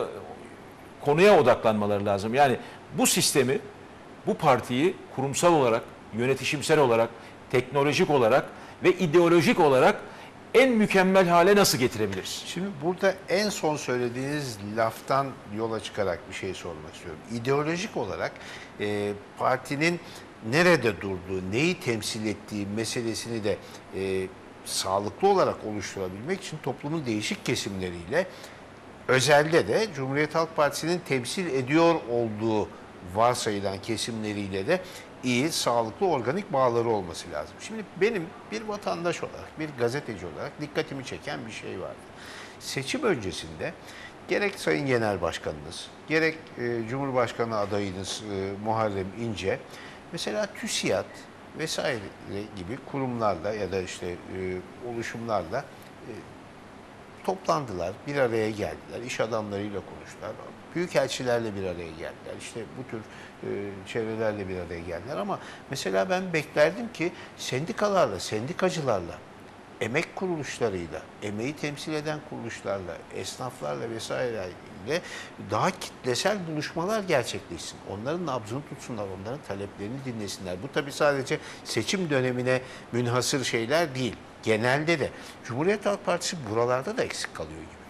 konuya odaklanmaları lazım. Yani bu sistemi, bu partiyi kurumsal olarak, yönetişimsel olarak, teknolojik olarak ve ideolojik olarak en mükemmel hale nasıl getirebiliriz? Şimdi burada en son söylediğiniz laftan yola çıkarak bir şey sormak istiyorum. İdeolojik olarak partinin nerede durduğu, neyi temsil ettiği meselesini de sağlıklı olarak oluşturabilmek için toplumun değişik kesimleriyle, özelde de Cumhuriyet Halk Partisi'nin temsil ediyor olduğu varsayılan kesimleriyle de iyi, sağlıklı, organik bağları olması lazım. Şimdi benim bir vatandaş olarak, bir gazeteci olarak dikkatimi çeken bir şey vardı. Seçim öncesinde gerek Sayın Genel Başkanınız, gerek Cumhurbaşkanı adayınız Muharrem İnce, mesela TÜSİAD vesaire gibi kurumlarla ya da işte oluşumlarla toplandılar, bir araya geldiler, iş adamlarıyla konuştular, büyükelçilerle bir araya geldiler, işte bu tür çevrelerle bir araya geldiler. Ama mesela ben beklerdim ki sendikalarla, sendikacılarla, emek kuruluşlarıyla, emeği temsil eden kuruluşlarla, esnaflarla vesaireyle daha kitlesel buluşmalar gerçekleşsin. Onların nabzını tutsunlar, onların taleplerini dinlesinler. Bu tabii sadece seçim dönemine münhasır şeyler değil. Genelde de Cumhuriyet Halk Partisi buralarda da eksik kalıyor gibi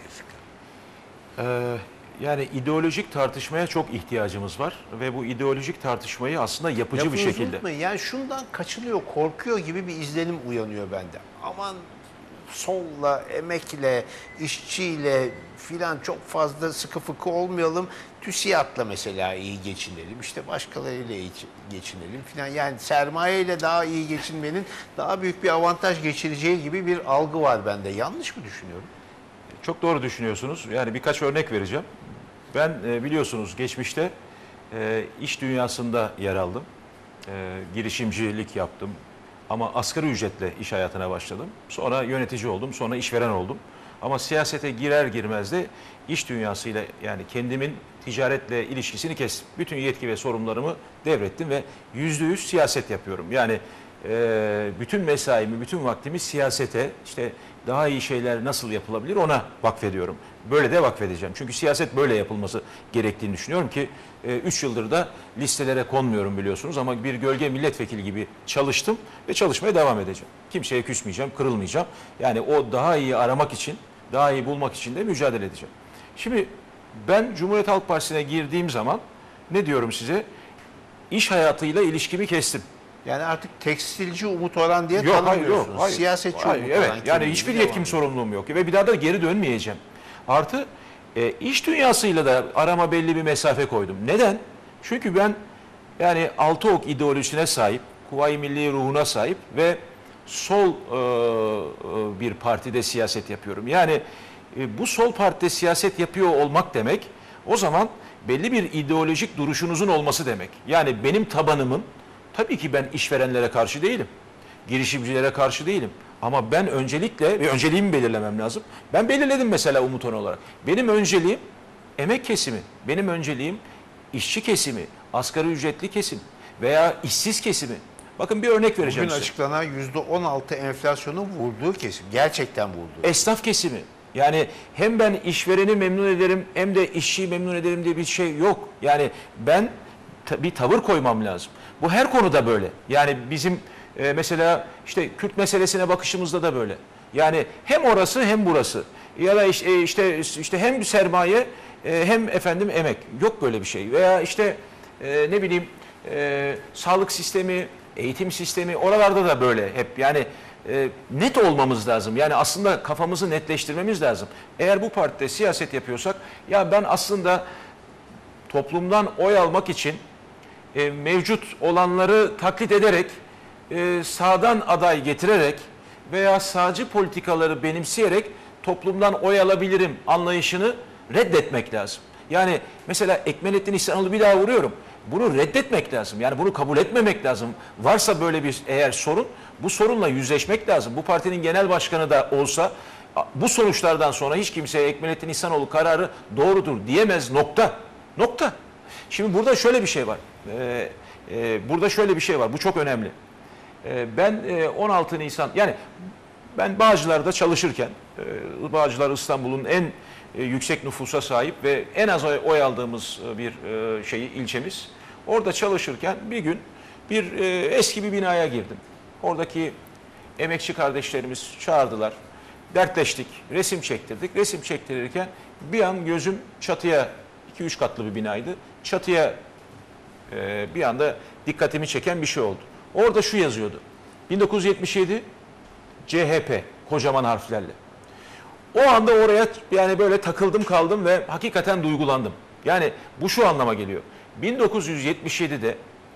gözüküyor. Yani ideolojik tartışmaya çok ihtiyacımız var ve bu ideolojik tartışmayı aslında yapıcı bir şekilde. Unutmayın. Yani şundan kaçınıyor, korkuyor gibi bir izlenim uyanıyor bende. Aman solla, emekle, işçiyle filan çok fazla sıkı fıkı olmayalım. TÜSİAD'la mesela iyi geçinelim. İşte başkalarıyla iyi geçinelim filan. Yani sermayeyle daha iyi geçinmenin daha büyük bir avantaj geçireceği gibi bir algı var bende. Yanlış mı düşünüyorum? Çok doğru düşünüyorsunuz. Yani birkaç örnek vereceğim. Ben biliyorsunuz geçmişte iş dünyasında yer aldım. Girişimcilik yaptım. Ama asgari ücretle iş hayatına başladım. Sonra yönetici oldum, sonra işveren oldum. Ama siyasete girer girmez de iş dünyasıyla, yani kendimin ticaretle ilişkisini kestim. Bütün yetki ve sorumlularımı devrettim ve %100 siyaset yapıyorum. Yani bütün mesaimi, bütün vaktimi siyasete, işte daha iyi şeyler nasıl yapılabilir ona vakfediyorum. Böyle de vakfedeceğim. Çünkü siyaset böyle yapılması gerektiğini düşünüyorum ki 3 yıldır da listelere konmuyorum biliyorsunuz, ama bir gölge milletvekili gibi çalıştım ve çalışmaya devam edeceğim. Kimseye küsmeyeceğim, kırılmayacağım. Yani o daha iyi aramak için, daha iyi bulmak için de mücadele edeceğim. Şimdi ben Cumhuriyet Halk Partisi'ne girdiğim zaman ne diyorum size? İş hayatıyla ilişkimi kestim. Yani artık tekstilci Umut Orhan diye Yok, tanımıyorsunuz. hayır. Siyasetçi Hayır, Umut evet. Orhan. Yani hiçbir yetkim, sorumluluğum yok ve bir daha da geri dönmeyeceğim. Artı iş dünyasıyla da arama belli bir mesafe koydum. Neden? Çünkü ben yani altı ok ideolojisine sahip, Kuvayi Milli ruhuna sahip ve sol bir partide siyaset yapıyorum. Yani bu sol partide siyaset yapıyor olmak demek, o zaman belli bir ideolojik duruşunuzun olması demek. Yani benim tabanımın, tabii ki ben işverenlere karşı değilim, girişimcilere karşı değilim. Ama ben öncelikle, ve önceliğimi belirlemem lazım. Ben belirledim mesela Umut Orhan olarak. Benim önceliğim emek kesimi, benim önceliğim işçi kesimi, asgari ücretli kesim veya işsiz kesimi. Bakın bir örnek vereceğim Bugün size. açıklanan %16 enflasyonun vurduğu kesim. Gerçekten vurduğu. Esnaf kesimi. Yani hem ben işvereni memnun ederim hem de işçiyi memnun ederim diye bir şey yok. Yani ben bir tavır koymam lazım. Bu her konuda böyle. Yani bizim Mesela işte Kürt meselesine bakışımızda da böyle. Yani hem orası hem burası. Ya da işte hem sermaye hem efendim emek. Yok böyle bir şey. Veya işte ne bileyim sağlık sistemi, eğitim sistemi oralarda da böyle hep. Yani net olmamız lazım. Yani aslında kafamızı netleştirmemiz lazım. Eğer bu partide siyaset yapıyorsak ya ben aslında toplumdan oy almak için mevcut olanları taklit ederek sağdan aday getirerek veya sağcı politikaları benimseyerek toplumdan oy alabilirim anlayışını reddetmek lazım. Yani mesela Ekmelettin İhsanoğlu bir daha vuruyorum. Bunu reddetmek lazım. Yani bunu kabul etmemek lazım. Varsa böyle bir eğer sorun, bu sorunla yüzleşmek lazım. Bu partinin genel başkanı da olsa bu sonuçlardan sonra hiç kimseye Ekmelettin İhsanoğlu kararı doğrudur diyemez. Nokta. Nokta. Şimdi burada şöyle bir şey var. Burada şöyle bir şey var. Bu çok önemli. Ben 16 Nisan yani ben Bağcılar'da çalışırken Bağcılar İstanbul'un en yüksek nüfusa sahip ve en az oy aldığımız bir ilçemiz. Orada çalışırken bir gün eski bir binaya girdim. Oradaki emekçi kardeşlerimiz çağırdılar. Dertleştik, resim çektirdik. Resim çektirirken bir an gözüm çatıya, 2-3 katlı bir binaydı. Çatıya bir anda dikkatimi çeken bir şey oldu. Orada şu yazıyordu. 1977 CHP kocaman harflerle. O anda oraya yani böyle takıldım kaldım ve hakikaten duygulandım. Yani bu şu anlama geliyor. 1977'de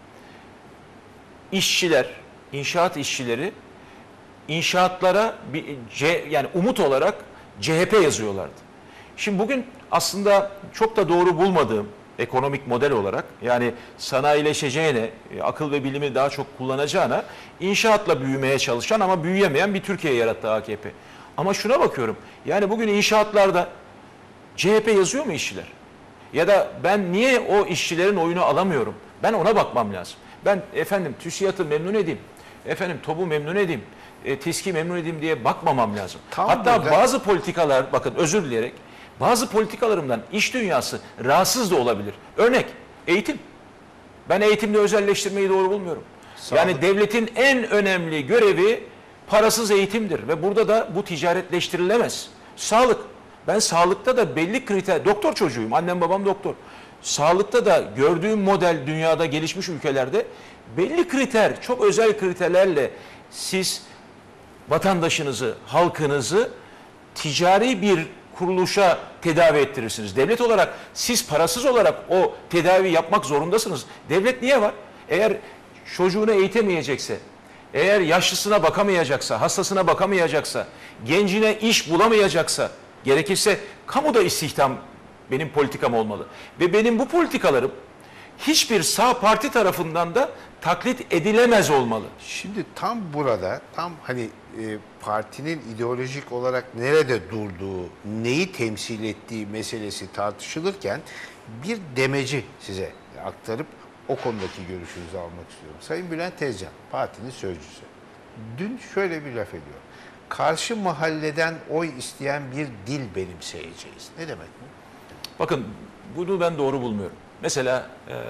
işçiler, inşaat işçileri inşaatlara yani umut olarak CHP yazıyorlardı. Şimdi bugün aslında çok da doğru bulmadığım ekonomik model olarak yani sanayileşeceğine, akıl ve bilimi daha çok kullanacağına inşaatla büyümeye çalışan ama büyüyemeyen bir Türkiye yarattı AKP. Ama şuna bakıyorum yani bugün inşaatlarda CHP yazıyor mu işçiler? Ya da ben niye o işçilerin oyunu alamıyorum? Ben ona bakmam lazım. Ben efendim TÜSİAD'ı memnun edeyim, efendim TOB'u memnun edeyim, TİSK'i memnun edeyim diye bakmamam lazım. Hatta bazı politikalar bakın özür dileyerek bazı politikalarımdan iş dünyası rahatsız da olabilir. Örnek eğitim. Ben eğitimde özelleştirmeyi doğru bulmuyorum. Yani devletin en önemli görevi parasız eğitimdir ve burada da bu ticaretleştirilemez. Sağlık. Ben sağlıkta da belli kriter, doktor çocuğuyum, annem babam doktor. Sağlıkta da gördüğüm model dünyada gelişmiş ülkelerde belli kriter, çok özel kriterlerle siz vatandaşınızı, halkınızı ticari bir kuruluşa tedavi ettirirsiniz. Devlet olarak siz parasız olarak o tedavi yapmak zorundasınız. Devlet niye var? Eğer çocuğunu eğitemeyecekse, eğer yaşlısına bakamayacaksa, hastasına bakamayacaksa, gencine iş bulamayacaksa, gerekirse kamuda istihdam benim politikam olmalı. Ve benim bu politikalarım hiçbir sağ parti tarafından da taklit edilemez olmalı. Şimdi tam burada, tam hani partinin ideolojik olarak nerede durduğu, neyi temsil ettiği meselesi tartışılırken bir demeci size aktarıp o konudaki görüşünüzü almak istiyorum. Sayın Bülent Tezcan, partinin sözcüsü. Dün şöyle bir laf ediyor. Karşı mahalleden oy isteyen bir dil benimseyeceğiz. Ne demek bu? Bakın bunu ben doğru bulmuyorum. Mesela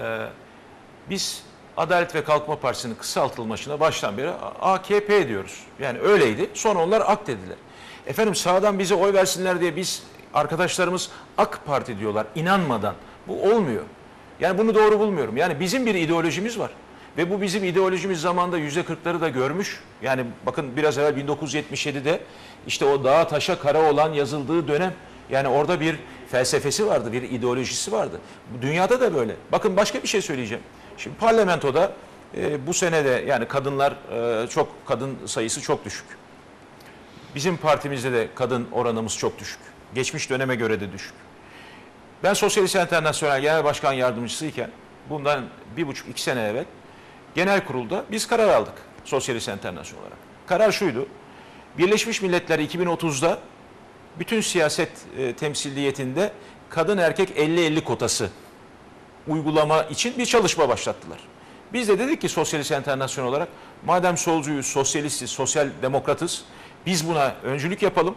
biz Adalet ve Kalkınma Partisi'nin kısaltılmasına baştan beri AKP diyoruz. Yani öyleydi. Sonra onlar AK dediler. Efendim sağdan bize oy versinler diye biz arkadaşlarımız AK Parti diyorlar inanmadan. Bu olmuyor. Yani bunu doğru bulmuyorum. Yani bizim bir ideolojimiz var. Ve bu bizim ideolojimiz zamanında %40'ları da görmüş. Yani bakın biraz evvel 1977'de işte o dağa taşa kara olan yazıldığı dönem. Yani orada bir felsefesi vardı, bir ideolojisi vardı. Dünyada da böyle. Bakın başka bir şey söyleyeceğim. Şimdi parlamentoda bu sene de yani kadın sayısı çok düşük. Bizim partimizde de kadın oranımız çok düşük. Geçmiş döneme göre de düşük. Ben Sosyalist Enternasyonel Genel Başkan Yardımcısıyken bundan 1,5-2 sene evvel genel kurulda biz karar aldık Sosyalist Enternasyonel olarak. Karar şuydu. Birleşmiş Milletler 2030'da bütün siyaset temsiliyetinde kadın erkek 50-50 kotası uygulama için bir çalışma başlattılar. Biz de dedik ki Sosyalist Enternasyonel olarak madem solcuyuz, sosyalistiz, sosyal demokratız biz buna öncülük yapalım.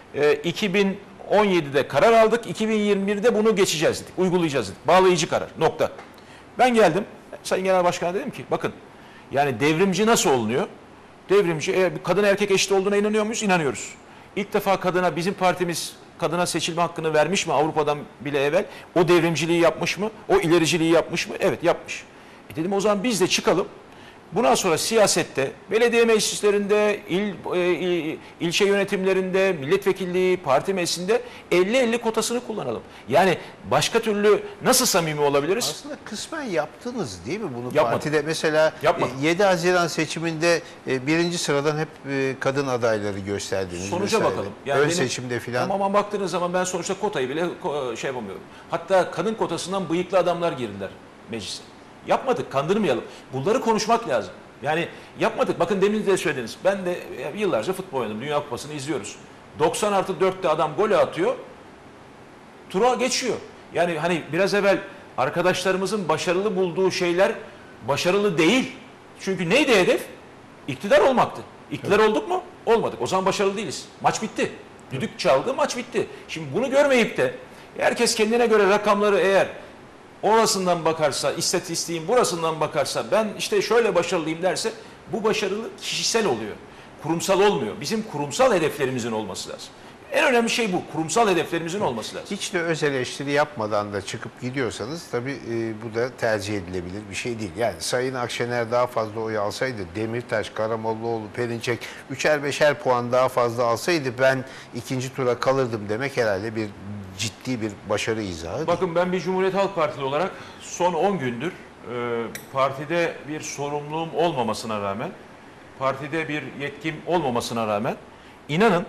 2017'de karar aldık, 2021'de bunu geçeceğiz dedik, uygulayacağız dedik. Bağlayıcı karar, nokta. Ben geldim, Sayın Genel Başkan'a dedim ki bakın Yani devrimci nasıl olunuyor? Devrimci, kadın erkek eşit olduğuna inanıyor muyuz? İnanıyoruz. İlk defa bizim partimiz kadına seçilme hakkını vermiş mi Avrupa'dan bile evvel? O devrimciliği yapmış mı? O ilericiliği yapmış mı? Evet, yapmış. Dedim o zaman biz de çıkalım. Bundan sonra siyasette, belediye meclislerinde, ilçe yönetimlerinde, milletvekilliği, parti meclisinde 50-50 kotasını kullanalım. Yani başka türlü nasıl samimi olabiliriz? Aslında kısmen yaptınız değil mi bunu Yapmadım. partide? Mesela Yapmadım. 7 Haziran seçiminde birinci sıradan hep kadın adayları gösterdiniz. Sonuca vesaire. bakalım. Ön seçimde filan. Ama baktığınız zaman ben sonuçta kotayı bile şey yapamıyorum. Hatta kadın kotasından bıyıklı adamlar girdiler meclise. Yapmadık, kandırmayalım. Bunları konuşmak lazım. Yani yapmadık. Bakın demin de söylediniz. Ben de yıllarca futbol oynadım. Dünya Kupası'nı izliyoruz. 90+4'te adam golü atıyor. Tura geçiyor. Yani hani biraz evvel arkadaşlarımızın başarılı bulduğu şeyler başarılı değil. Çünkü neydi hedef? İktidar olmaktı. İktidar olduk mu? Olmadık. O zaman başarılı değiliz. Maç bitti. Düdük çaldı, maç bitti. Şimdi bunu görmeyip de herkes kendine göre rakamları eğer orasından bakarsa, istatistiğin burasından bakarsa ben işte şöyle başarılıyım derse bu başarılı kişisel oluyor. Kurumsal olmuyor. Bizim kurumsal hedeflerimizin olması lazım. En önemli şey bu. Kurumsal hedeflerimizin olması lazım. Hiç de öz eleştiri yapmadan da çıkıp gidiyorsanız tabii bu da tercih edilebilir bir şey değil. Yani Sayın Akşener daha fazla oy alsaydı, Demirtaş, Karamollaoğlu, Perinçek 3'er 5'er puan daha fazla alsaydı ben ikinci tura kalırdım demek herhalde bir ciddi bir başarı izahı. Bakın ben bir Cumhuriyet Halk Partili olarak son 10 gündür partide bir sorumluluğum olmamasına rağmen, partide bir yetkim olmamasına rağmen inanın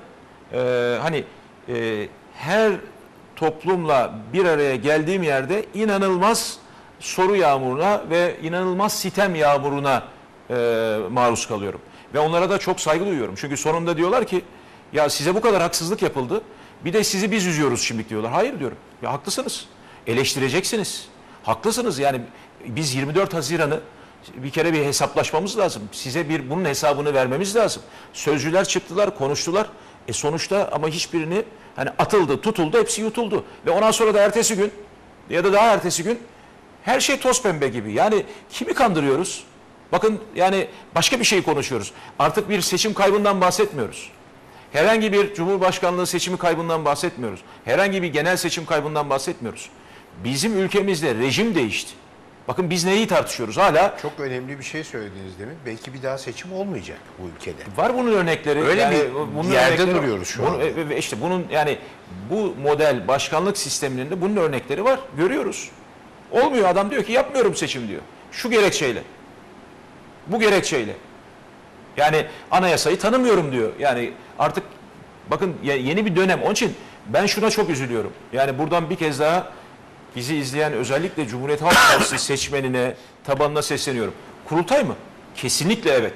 her toplumla bir araya geldiğim yerde inanılmaz soru yağmuruna ve inanılmaz sitem yağmuruna maruz kalıyorum. Ve onlara da çok saygı duyuyorum. Çünkü sonunda diyorlar ki ya size bu kadar haksızlık yapıldı. Bir de sizi biz üzüyoruz şimdi diyorlar. Hayır diyorum. Ya haklısınız. Eleştireceksiniz. Haklısınız. Yani biz 24 Haziran'ı bir kere bir hesaplaşmamız lazım. Size bunun hesabını vermemiz lazım. Sözcüler çıktılar, konuştular. Sonuçta ama hiçbirini hani atıldı, tutuldu, hepsi yutuldu. Ve ondan sonra da ertesi gün ya da daha ertesi gün her şey toz pembe gibi. Yani kimi kandırıyoruz? Bakın yani başka bir şey konuşuyoruz. Artık bir seçim kaybından bahsetmiyoruz. Herhangi bir Cumhurbaşkanlığı seçimi kaybından bahsetmiyoruz. Herhangi bir genel seçim kaybından bahsetmiyoruz. Bizim ülkemizde rejim değişti. Bakın biz neyi tartışıyoruz hala? Çok önemli bir şey söylediniz demin. Belki bir daha seçim olmayacak bu ülkede. Var bunun örnekleri. Öyle yani bir yerde duruyoruz şu an. İşte bunun yani bu model başkanlık sisteminin de bunun örnekleri var. Görüyoruz. Olmuyor, adam diyor ki yapmıyorum seçim diyor. Şu gerekçeyle. Bu gerekçeyle. Yani anayasayı tanımıyorum diyor. Yani artık bakın yeni bir dönem. Onun için ben şuna çok üzülüyorum. Yani buradan bir kez daha bizi izleyen özellikle Cumhuriyet Halk Partisi seçmenine, tabanına sesleniyorum. Kurultay mı? Kesinlikle evet.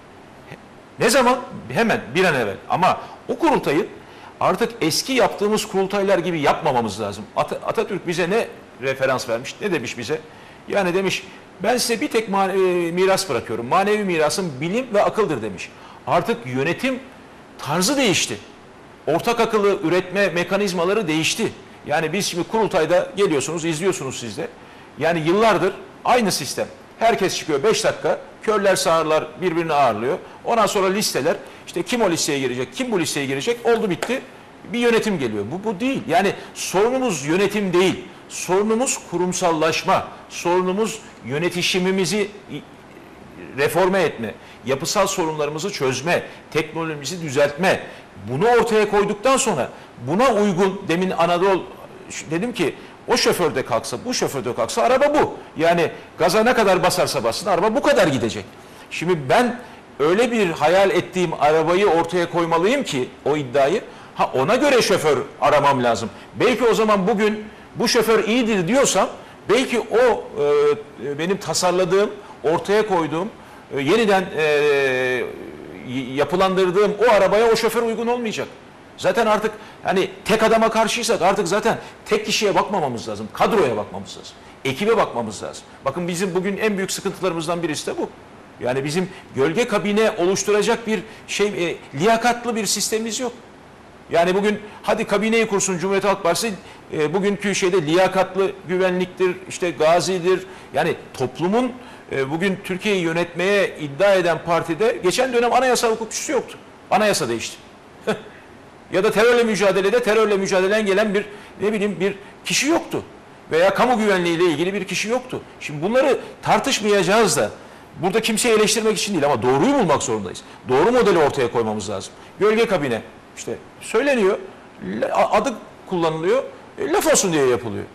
Ne zaman? Hemen bir an evvel. Ama o kurultayı artık eski yaptığımız kurultaylar gibi yapmamamız lazım. Atatürk bize ne referans vermiş, ne demiş bize? Yani demiş ben size bir tek miras bırakıyorum. Manevi mirasım bilim ve akıldır demiş. Artık yönetim tarzı değişti. Ortak akıllı üretme mekanizmaları değişti. Yani biz şimdi kurultayda geliyorsunuz, izliyorsunuz siz de. Yani yıllardır aynı sistem. Herkes çıkıyor 5 dakika, körler sağırlar birbirini ağırlıyor. Ondan sonra listeler, işte kim o listeye girecek, kim bu listeye girecek, oldu bitti. Bir yönetim geliyor. Bu değil. Yani sorunumuz yönetim değil. Sorunumuz kurumsallaşma. Sorunumuz yönetişimimizi reforme etme. Yapısal sorunlarımızı çözme. Teknolojimizi düzeltme. Bunu ortaya koyduktan sonra buna uygun demin Anadolu dedim ki o şoför de kalksa bu şoför de kalksa araba bu. Yani gaza ne kadar basarsa bassın araba bu kadar gidecek. Şimdi ben öyle bir hayal ettiğim arabayı ortaya koymalıyım ki o iddiayı ona göre şoför aramam lazım. Belki o zaman bugün bu şoför iyidir diyorsam belki o benim tasarladığım, ortaya koyduğum, yeniden yapılandırdığım o arabaya o şoför uygun olmayacak. Zaten artık hani tek adama karşıysak artık zaten tek kişiye bakmamamız lazım. Kadroya bakmamız lazım. Ekibe bakmamız lazım. Bakın bizim bugün en büyük sıkıntılarımızdan birisi de bu. Yani bizim gölge kabine oluşturacak bir liyakatlı bir sistemimiz yok. Yani bugün hadi kabineyi kursun Cumhuriyet Halk Partisi bugünkü liyakatlı güvenliktir, işte gazidir. Yani toplumun Bugün Türkiye'yi yönetmeye iddia eden partide geçen dönem anayasa hukukçusu yoktu. Anayasa değişti. Ya da terörle mücadeleden gelen bir kişi yoktu. Veya kamu güvenliği ile ilgili bir kişi yoktu. Şimdi bunları tartışmayacağız da burada kimseyi eleştirmek için değil ama doğruyu bulmak zorundayız. Doğru modeli ortaya koymamız lazım. Gölge kabine işte söyleniyor, adı kullanılıyor, laf olsun diye yapılıyor.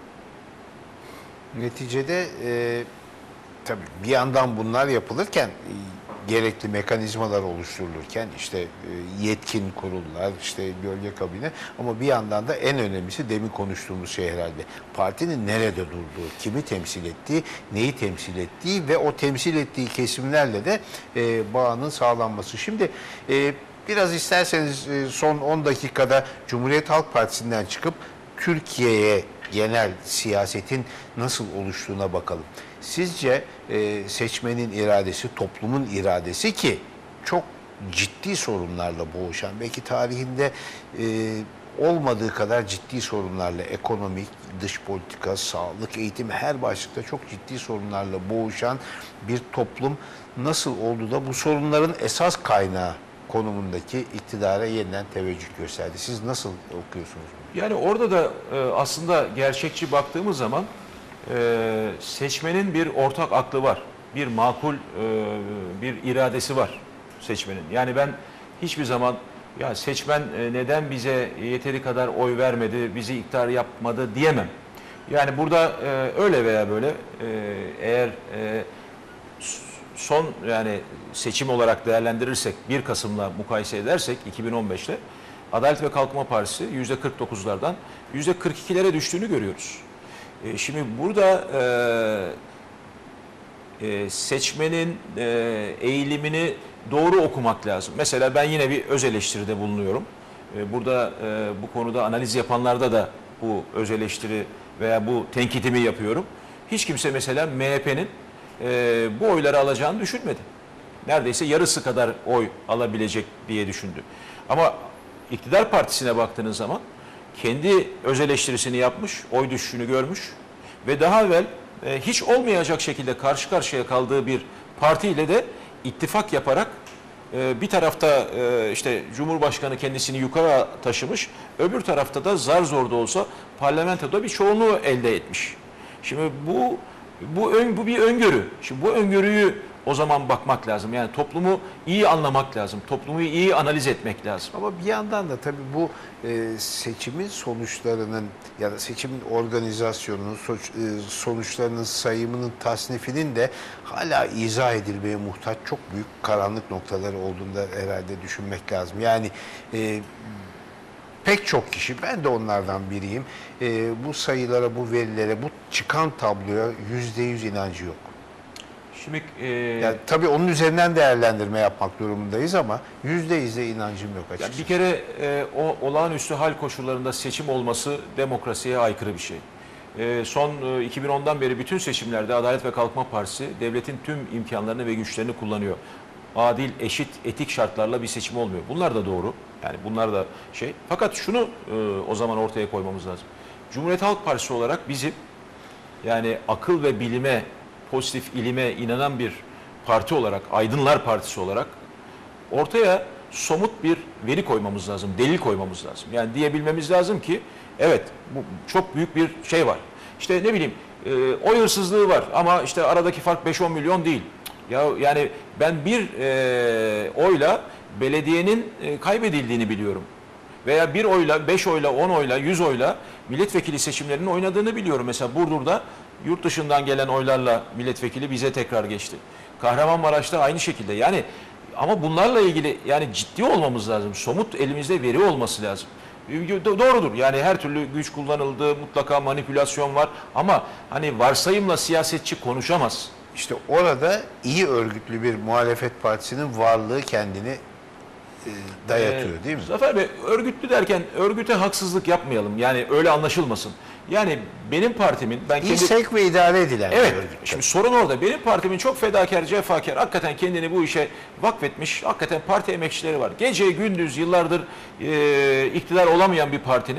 Neticede tabii bir yandan bunlar yapılırken gerekli mekanizmalar oluşturulurken işte yetkin kurullar, işte gölge kabine, ama bir yandan da en önemlisi demin konuştuğumuz şey herhalde partinin nerede durduğu, kimi temsil ettiği, neyi temsil ettiği ve o temsil ettiği kesimlerle de bağının sağlanması. Şimdi biraz isterseniz son 10 dakikada Cumhuriyet Halk Partisi'nden çıkıp Türkiye'ye genel siyasetin nasıl oluştuğuna bakalım. Sizce seçmenin iradesi, toplumun iradesi ki çok ciddi sorunlarla boğuşan, belki tarihinde olmadığı kadar ciddi sorunlarla, ekonomik, dış politika, sağlık, eğitim, her başlıkta çok ciddi sorunlarla boğuşan bir toplum nasıl oldu da bu sorunların esas kaynağı konumundaki iktidara yeniden teveccüh gösterdi? Siz nasıl okuyorsunuz bunu? Yani orada da aslında gerçekçi baktığımız zaman seçmenin bir ortak aklı var. Bir makul bir iradesi var seçmenin. Yani ben hiçbir zaman ya seçmen neden bize yeteri kadar oy vermedi, bizi iktidar yapmadı diyemem. Yani burada öyle veya böyle eğer son yani seçim olarak değerlendirirsek 1 Kasım'la mukayese edersek 2015'te Adalet ve Kalkınma Partisi %49'lardan %42'lere düştüğünü görüyoruz. Şimdi burada seçmenin eğilimini doğru okumak lazım. Mesela ben yine bir öz eleştiride bulunuyorum. Burada bu konuda analiz yapanlarda da bu öz eleştiri veya bu tenkitimi yapıyorum. Hiç kimse mesela MHP'nin bu oyları alacağını düşünmedi. Neredeyse yarısı kadar oy alabilecek diye düşündü. Ama iktidar partisine baktığınız zaman kendi öz eleştirisini yapmış, oy düşüşünü görmüş ve daha evvel hiç olmayacak şekilde karşı karşıya kaldığı bir partiyle de ittifak yaparak bir tarafta işte Cumhurbaşkanı kendisini yukarı taşımış, öbür tarafta da zar zor da olsa parlamentoda bir çoğunluğu elde etmiş. Şimdi bu bir öngörü. Şimdi bu öngörüyü o zaman bakmak lazım. Yani toplumu iyi anlamak lazım. Toplumu iyi analiz etmek lazım. Ama bir yandan da tabii bu seçimin sonuçlarının ya da seçimin organizasyonunun, sonuçlarının sayımının, tasnifinin de hala izah edilmeye muhtaç çok büyük karanlık noktaları olduğunda herhalde düşünmek lazım. Yani pek çok kişi, ben de onlardan biriyim, bu sayılara, bu verilere, bu çıkan tabloya %100 inancı yok. Şimdi Yani tabii onun üzerinden değerlendirme yapmak durumundayız ama %100 de inancım yok açıkçası. bir kere o olağanüstü hal koşullarında seçim olması demokrasiye aykırı bir şey. Son 2010'dan beri bütün seçimlerde Adalet ve Kalkınma Partisi devletin tüm imkanlarını ve güçlerini kullanıyor. Adil, eşit, etik şartlarla bir seçim olmuyor. Bunlar da doğru. Yani bunlar da şey. Fakat şunu o zaman ortaya koymamız lazım. Cumhuriyet Halk Partisi olarak bizim yani akıl ve bilime, pozitif ilime inanan bir parti olarak, Aydınlar Partisi olarak ortaya somut bir veri koymamız lazım, delil koymamız lazım. Yani diyebilmemiz lazım ki evet bu çok büyük bir şey var. İşte ne bileyim oy hırsızlığı var ama işte aradaki fark 5-10 milyon değil. Ya yani ben bir oyla belediyenin kaybedildiğini biliyorum. Veya 1 oyla, 5 oyla, 10 oyla, 100 oyla milletvekili seçimlerinin oynadığını biliyorum. Mesela Burdur'da yurt dışından gelen oylarla milletvekili bize tekrar geçti. Kahramanmaraş'ta aynı şekilde. Yani ama bunlarla ilgili yani ciddi olmamız lazım. Somut elimizde veri olması lazım. Doğrudur. Yani her türlü güç kullanıldı, mutlaka manipülasyon var ama hani varsayımla siyasetçi konuşamaz. İşte orada iyi örgütlü bir muhalefet partisinin varlığı kendini dayatıyor değil mi? Zafer Bey, örgütlü derken örgüte haksızlık yapmayalım. Yani öyle anlaşılmasın. Yani benim partimin ben İyi sevk ve idare edilen bir evet, örgüt. şimdi sorun orada. Benim partimin çok fedakar, cefakar, hakikaten kendini bu işe vakfetmiş, hakikaten parti emekçileri var. Gece gündüz yıllardır iktidar olamayan bir partinin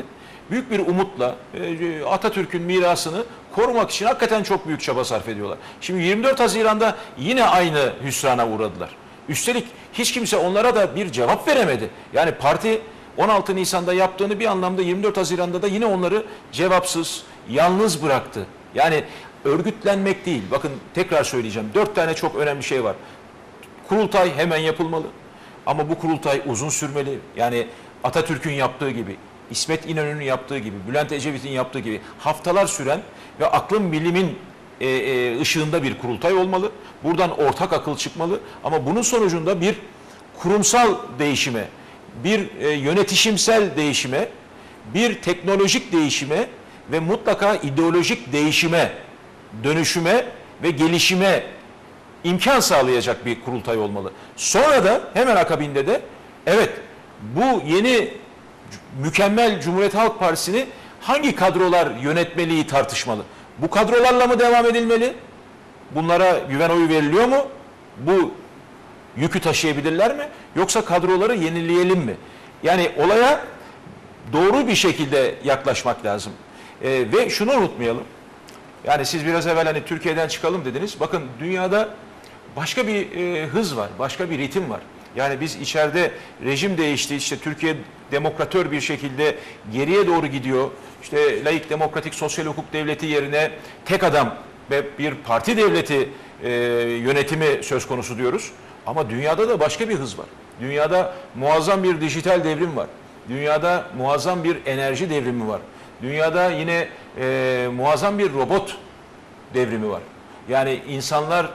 büyük bir umutla Atatürk'ün mirasını korumak için hakikaten çok büyük çaba sarf ediyorlar. Şimdi 24 Haziran'da yine aynı hüsrana uğradılar. Üstelik hiç kimse onlara da bir cevap veremedi. Yani parti 16 Nisan'da yaptığını bir anlamda 24 Haziran'da da yine onları cevapsız, yalnız bıraktı. Yani örgütlenmek değil. Bakın tekrar söyleyeceğim. 4 tane çok önemli şey var. Kurultay hemen yapılmalı. Ama bu kurultay uzun sürmeli. Yani Atatürk'ün yaptığı gibi, İsmet İnönü'nün yaptığı gibi, Bülent Ecevit'in yaptığı gibi haftalar süren ve aklın bilimin ışığında bir kurultay olmalı. Buradan ortak akıl çıkmalı. Ama bunun sonucunda bir kurumsal değişime, bir yönetişimsel değişime, bir teknolojik değişime ve mutlaka ideolojik değişime, dönüşüme ve gelişime imkan sağlayacak bir kurultay olmalı. Sonra da hemen akabinde de evet bu yeni mükemmel Cumhuriyet Halk Partisi'ni hangi kadrolar yönetmeliği tartışmalı. Bu kadrolarla mı devam edilmeli? Bunlara güven oyu veriliyor mu? Bu yükü taşıyabilirler mi? Yoksa kadroları yenileyelim mi? Yani olaya doğru bir şekilde yaklaşmak lazım. Ve şunu unutmayalım. Yani siz biraz evvel hani Türkiye'den çıkalım dediniz. Bakın dünyada başka bir hız var, başka bir ritim var. Yani biz içeride rejim değişti, işte Türkiye demokratör bir şekilde geriye doğru gidiyor. İşte laik, demokratik, sosyal hukuk devleti yerine tek adam ve bir parti devleti yönetimi söz konusu diyoruz. Ama dünyada da başka bir hız var. Dünyada muazzam bir dijital devrim var. Dünyada muazzam bir enerji devrimi var. Dünyada yine muazzam bir robot devrimi var. Yani insanlar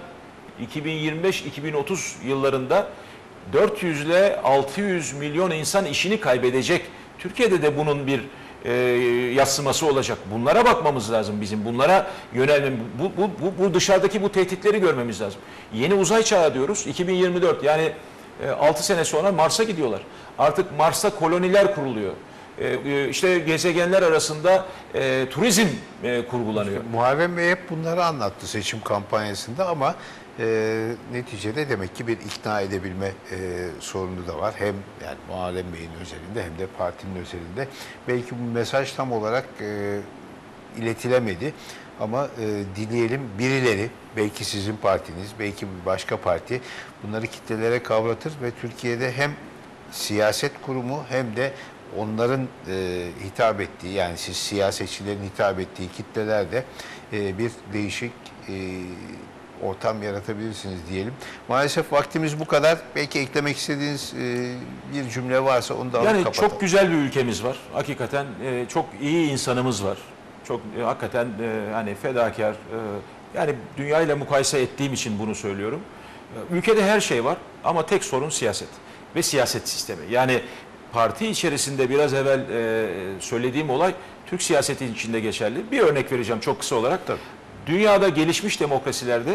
2025-2030 yıllarında 400 ile 600 milyon insan işini kaybedecek. Türkiye'de de bunun bir yadsıması olacak. Bunlara bakmamız lazım bizim. Bunlara yönelmemiz, bu dışarıdaki bu tehditleri görmemiz lazım. Yeni uzay çağı diyoruz. 2024 yani 6 sene sonra Mars'a gidiyorlar. Artık Mars'ta koloniler kuruluyor. İşte gezegenler arasında turizm kurgulanıyor. Muharrem Bey hep bunları anlattı seçim kampanyasında ama neticede demek ki bir ikna edebilme sorunu da var. Hem yani Muharrem Bey'in özelinde hem de partinin özelinde. Belki bu mesaj tam olarak iletilemedi ama dileyelim birileri, belki sizin partiniz, belki bir başka parti bunları kitlelere kavratır ve Türkiye'de hem siyaset kurumu hem de onların hitap ettiği, yani siz siyasetçilerin hitap ettiği kitlelerde bir değişik ortam yaratabilirsiniz diyelim. Maalesef vaktimiz bu kadar. Belki eklemek istediğiniz bir cümle varsa onu da alıp yani kapatalım. çok güzel bir ülkemiz var. Hakikaten çok iyi insanımız var. Çok hakikaten hani fedakar. Yani dünyayla mukayese ettiğim için bunu söylüyorum. Ülkede her şey var ama tek sorun siyaset ve siyaset sistemi. Yani parti içerisinde biraz evvel söylediğim olay Türk siyaseti içinde geçerli. Bir örnek vereceğim çok kısa olarak. Tabii. Dünyada gelişmiş demokrasilerde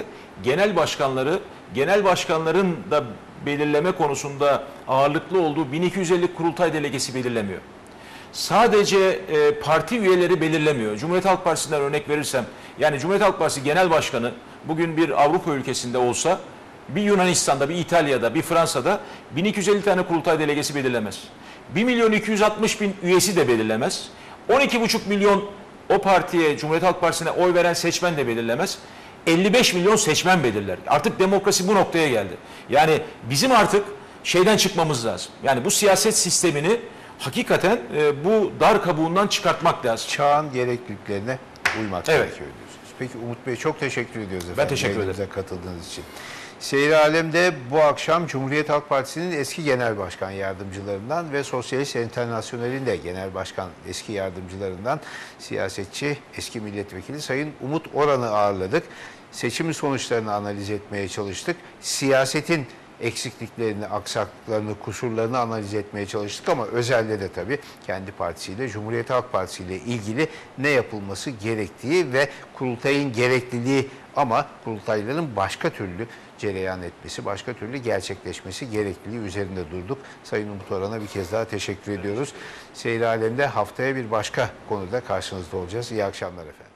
genel başkanların da belirleme konusunda ağırlıklı olduğu 1250 kurultay delegesi belirlemiyor. Sadece parti üyeleri belirlemiyor. Cumhuriyet Halk Partisi'nden örnek verirsem, yani Cumhuriyet Halk Partisi Genel Başkanı bugün bir Avrupa ülkesinde olsa, bir Yunanistan'da, bir İtalya'da, bir Fransa'da 1250 tane kurultay delegesi belirlemez. 1.260.000 üyesi de belirlemez. 12,5 milyon o partiye, Cumhuriyet Halk Partisi'ne oy veren seçmen de belirlemez. 55 milyon seçmen belirler. Artık demokrasi bu noktaya geldi. Yani bizim artık şeyden çıkmamız lazım. Yani bu siyaset sistemini hakikaten bu dar kabuğundan çıkartmak lazım. Çağın gerekliliklerine uymak Evet. gerekiyor diyorsunuz. Peki Umut Bey çok teşekkür ediyoruz efendim. Ben teşekkür ederim. Yayınımıza katıldığınız için. Seyri Alem'de bu akşam Cumhuriyet Halk Partisi'nin eski genel başkan yardımcılarından ve Sosyalist Enternasyonel'in de genel başkan eski yardımcılarından siyasetçi, eski milletvekili Sayın Umut Oran'ı ağırladık. Seçim sonuçlarını analiz etmeye çalıştık. Siyasetin eksikliklerini, aksaklıklarını, kusurlarını analiz etmeye çalıştık ama özelde de tabii kendi partisiyle, Cumhuriyet Halk Partisi ile ilgili ne yapılması gerektiği ve kurultayın gerekliliği ama kurultayların başka türlü cereyan etmesi, başka türlü gerçekleşmesi gerekliliği üzerinde durduk. Sayın Umut Oran'a bir kez daha teşekkür ediyoruz. Seyri Alem'de haftaya bir başka konuda karşınızda olacağız. İyi akşamlar efendim.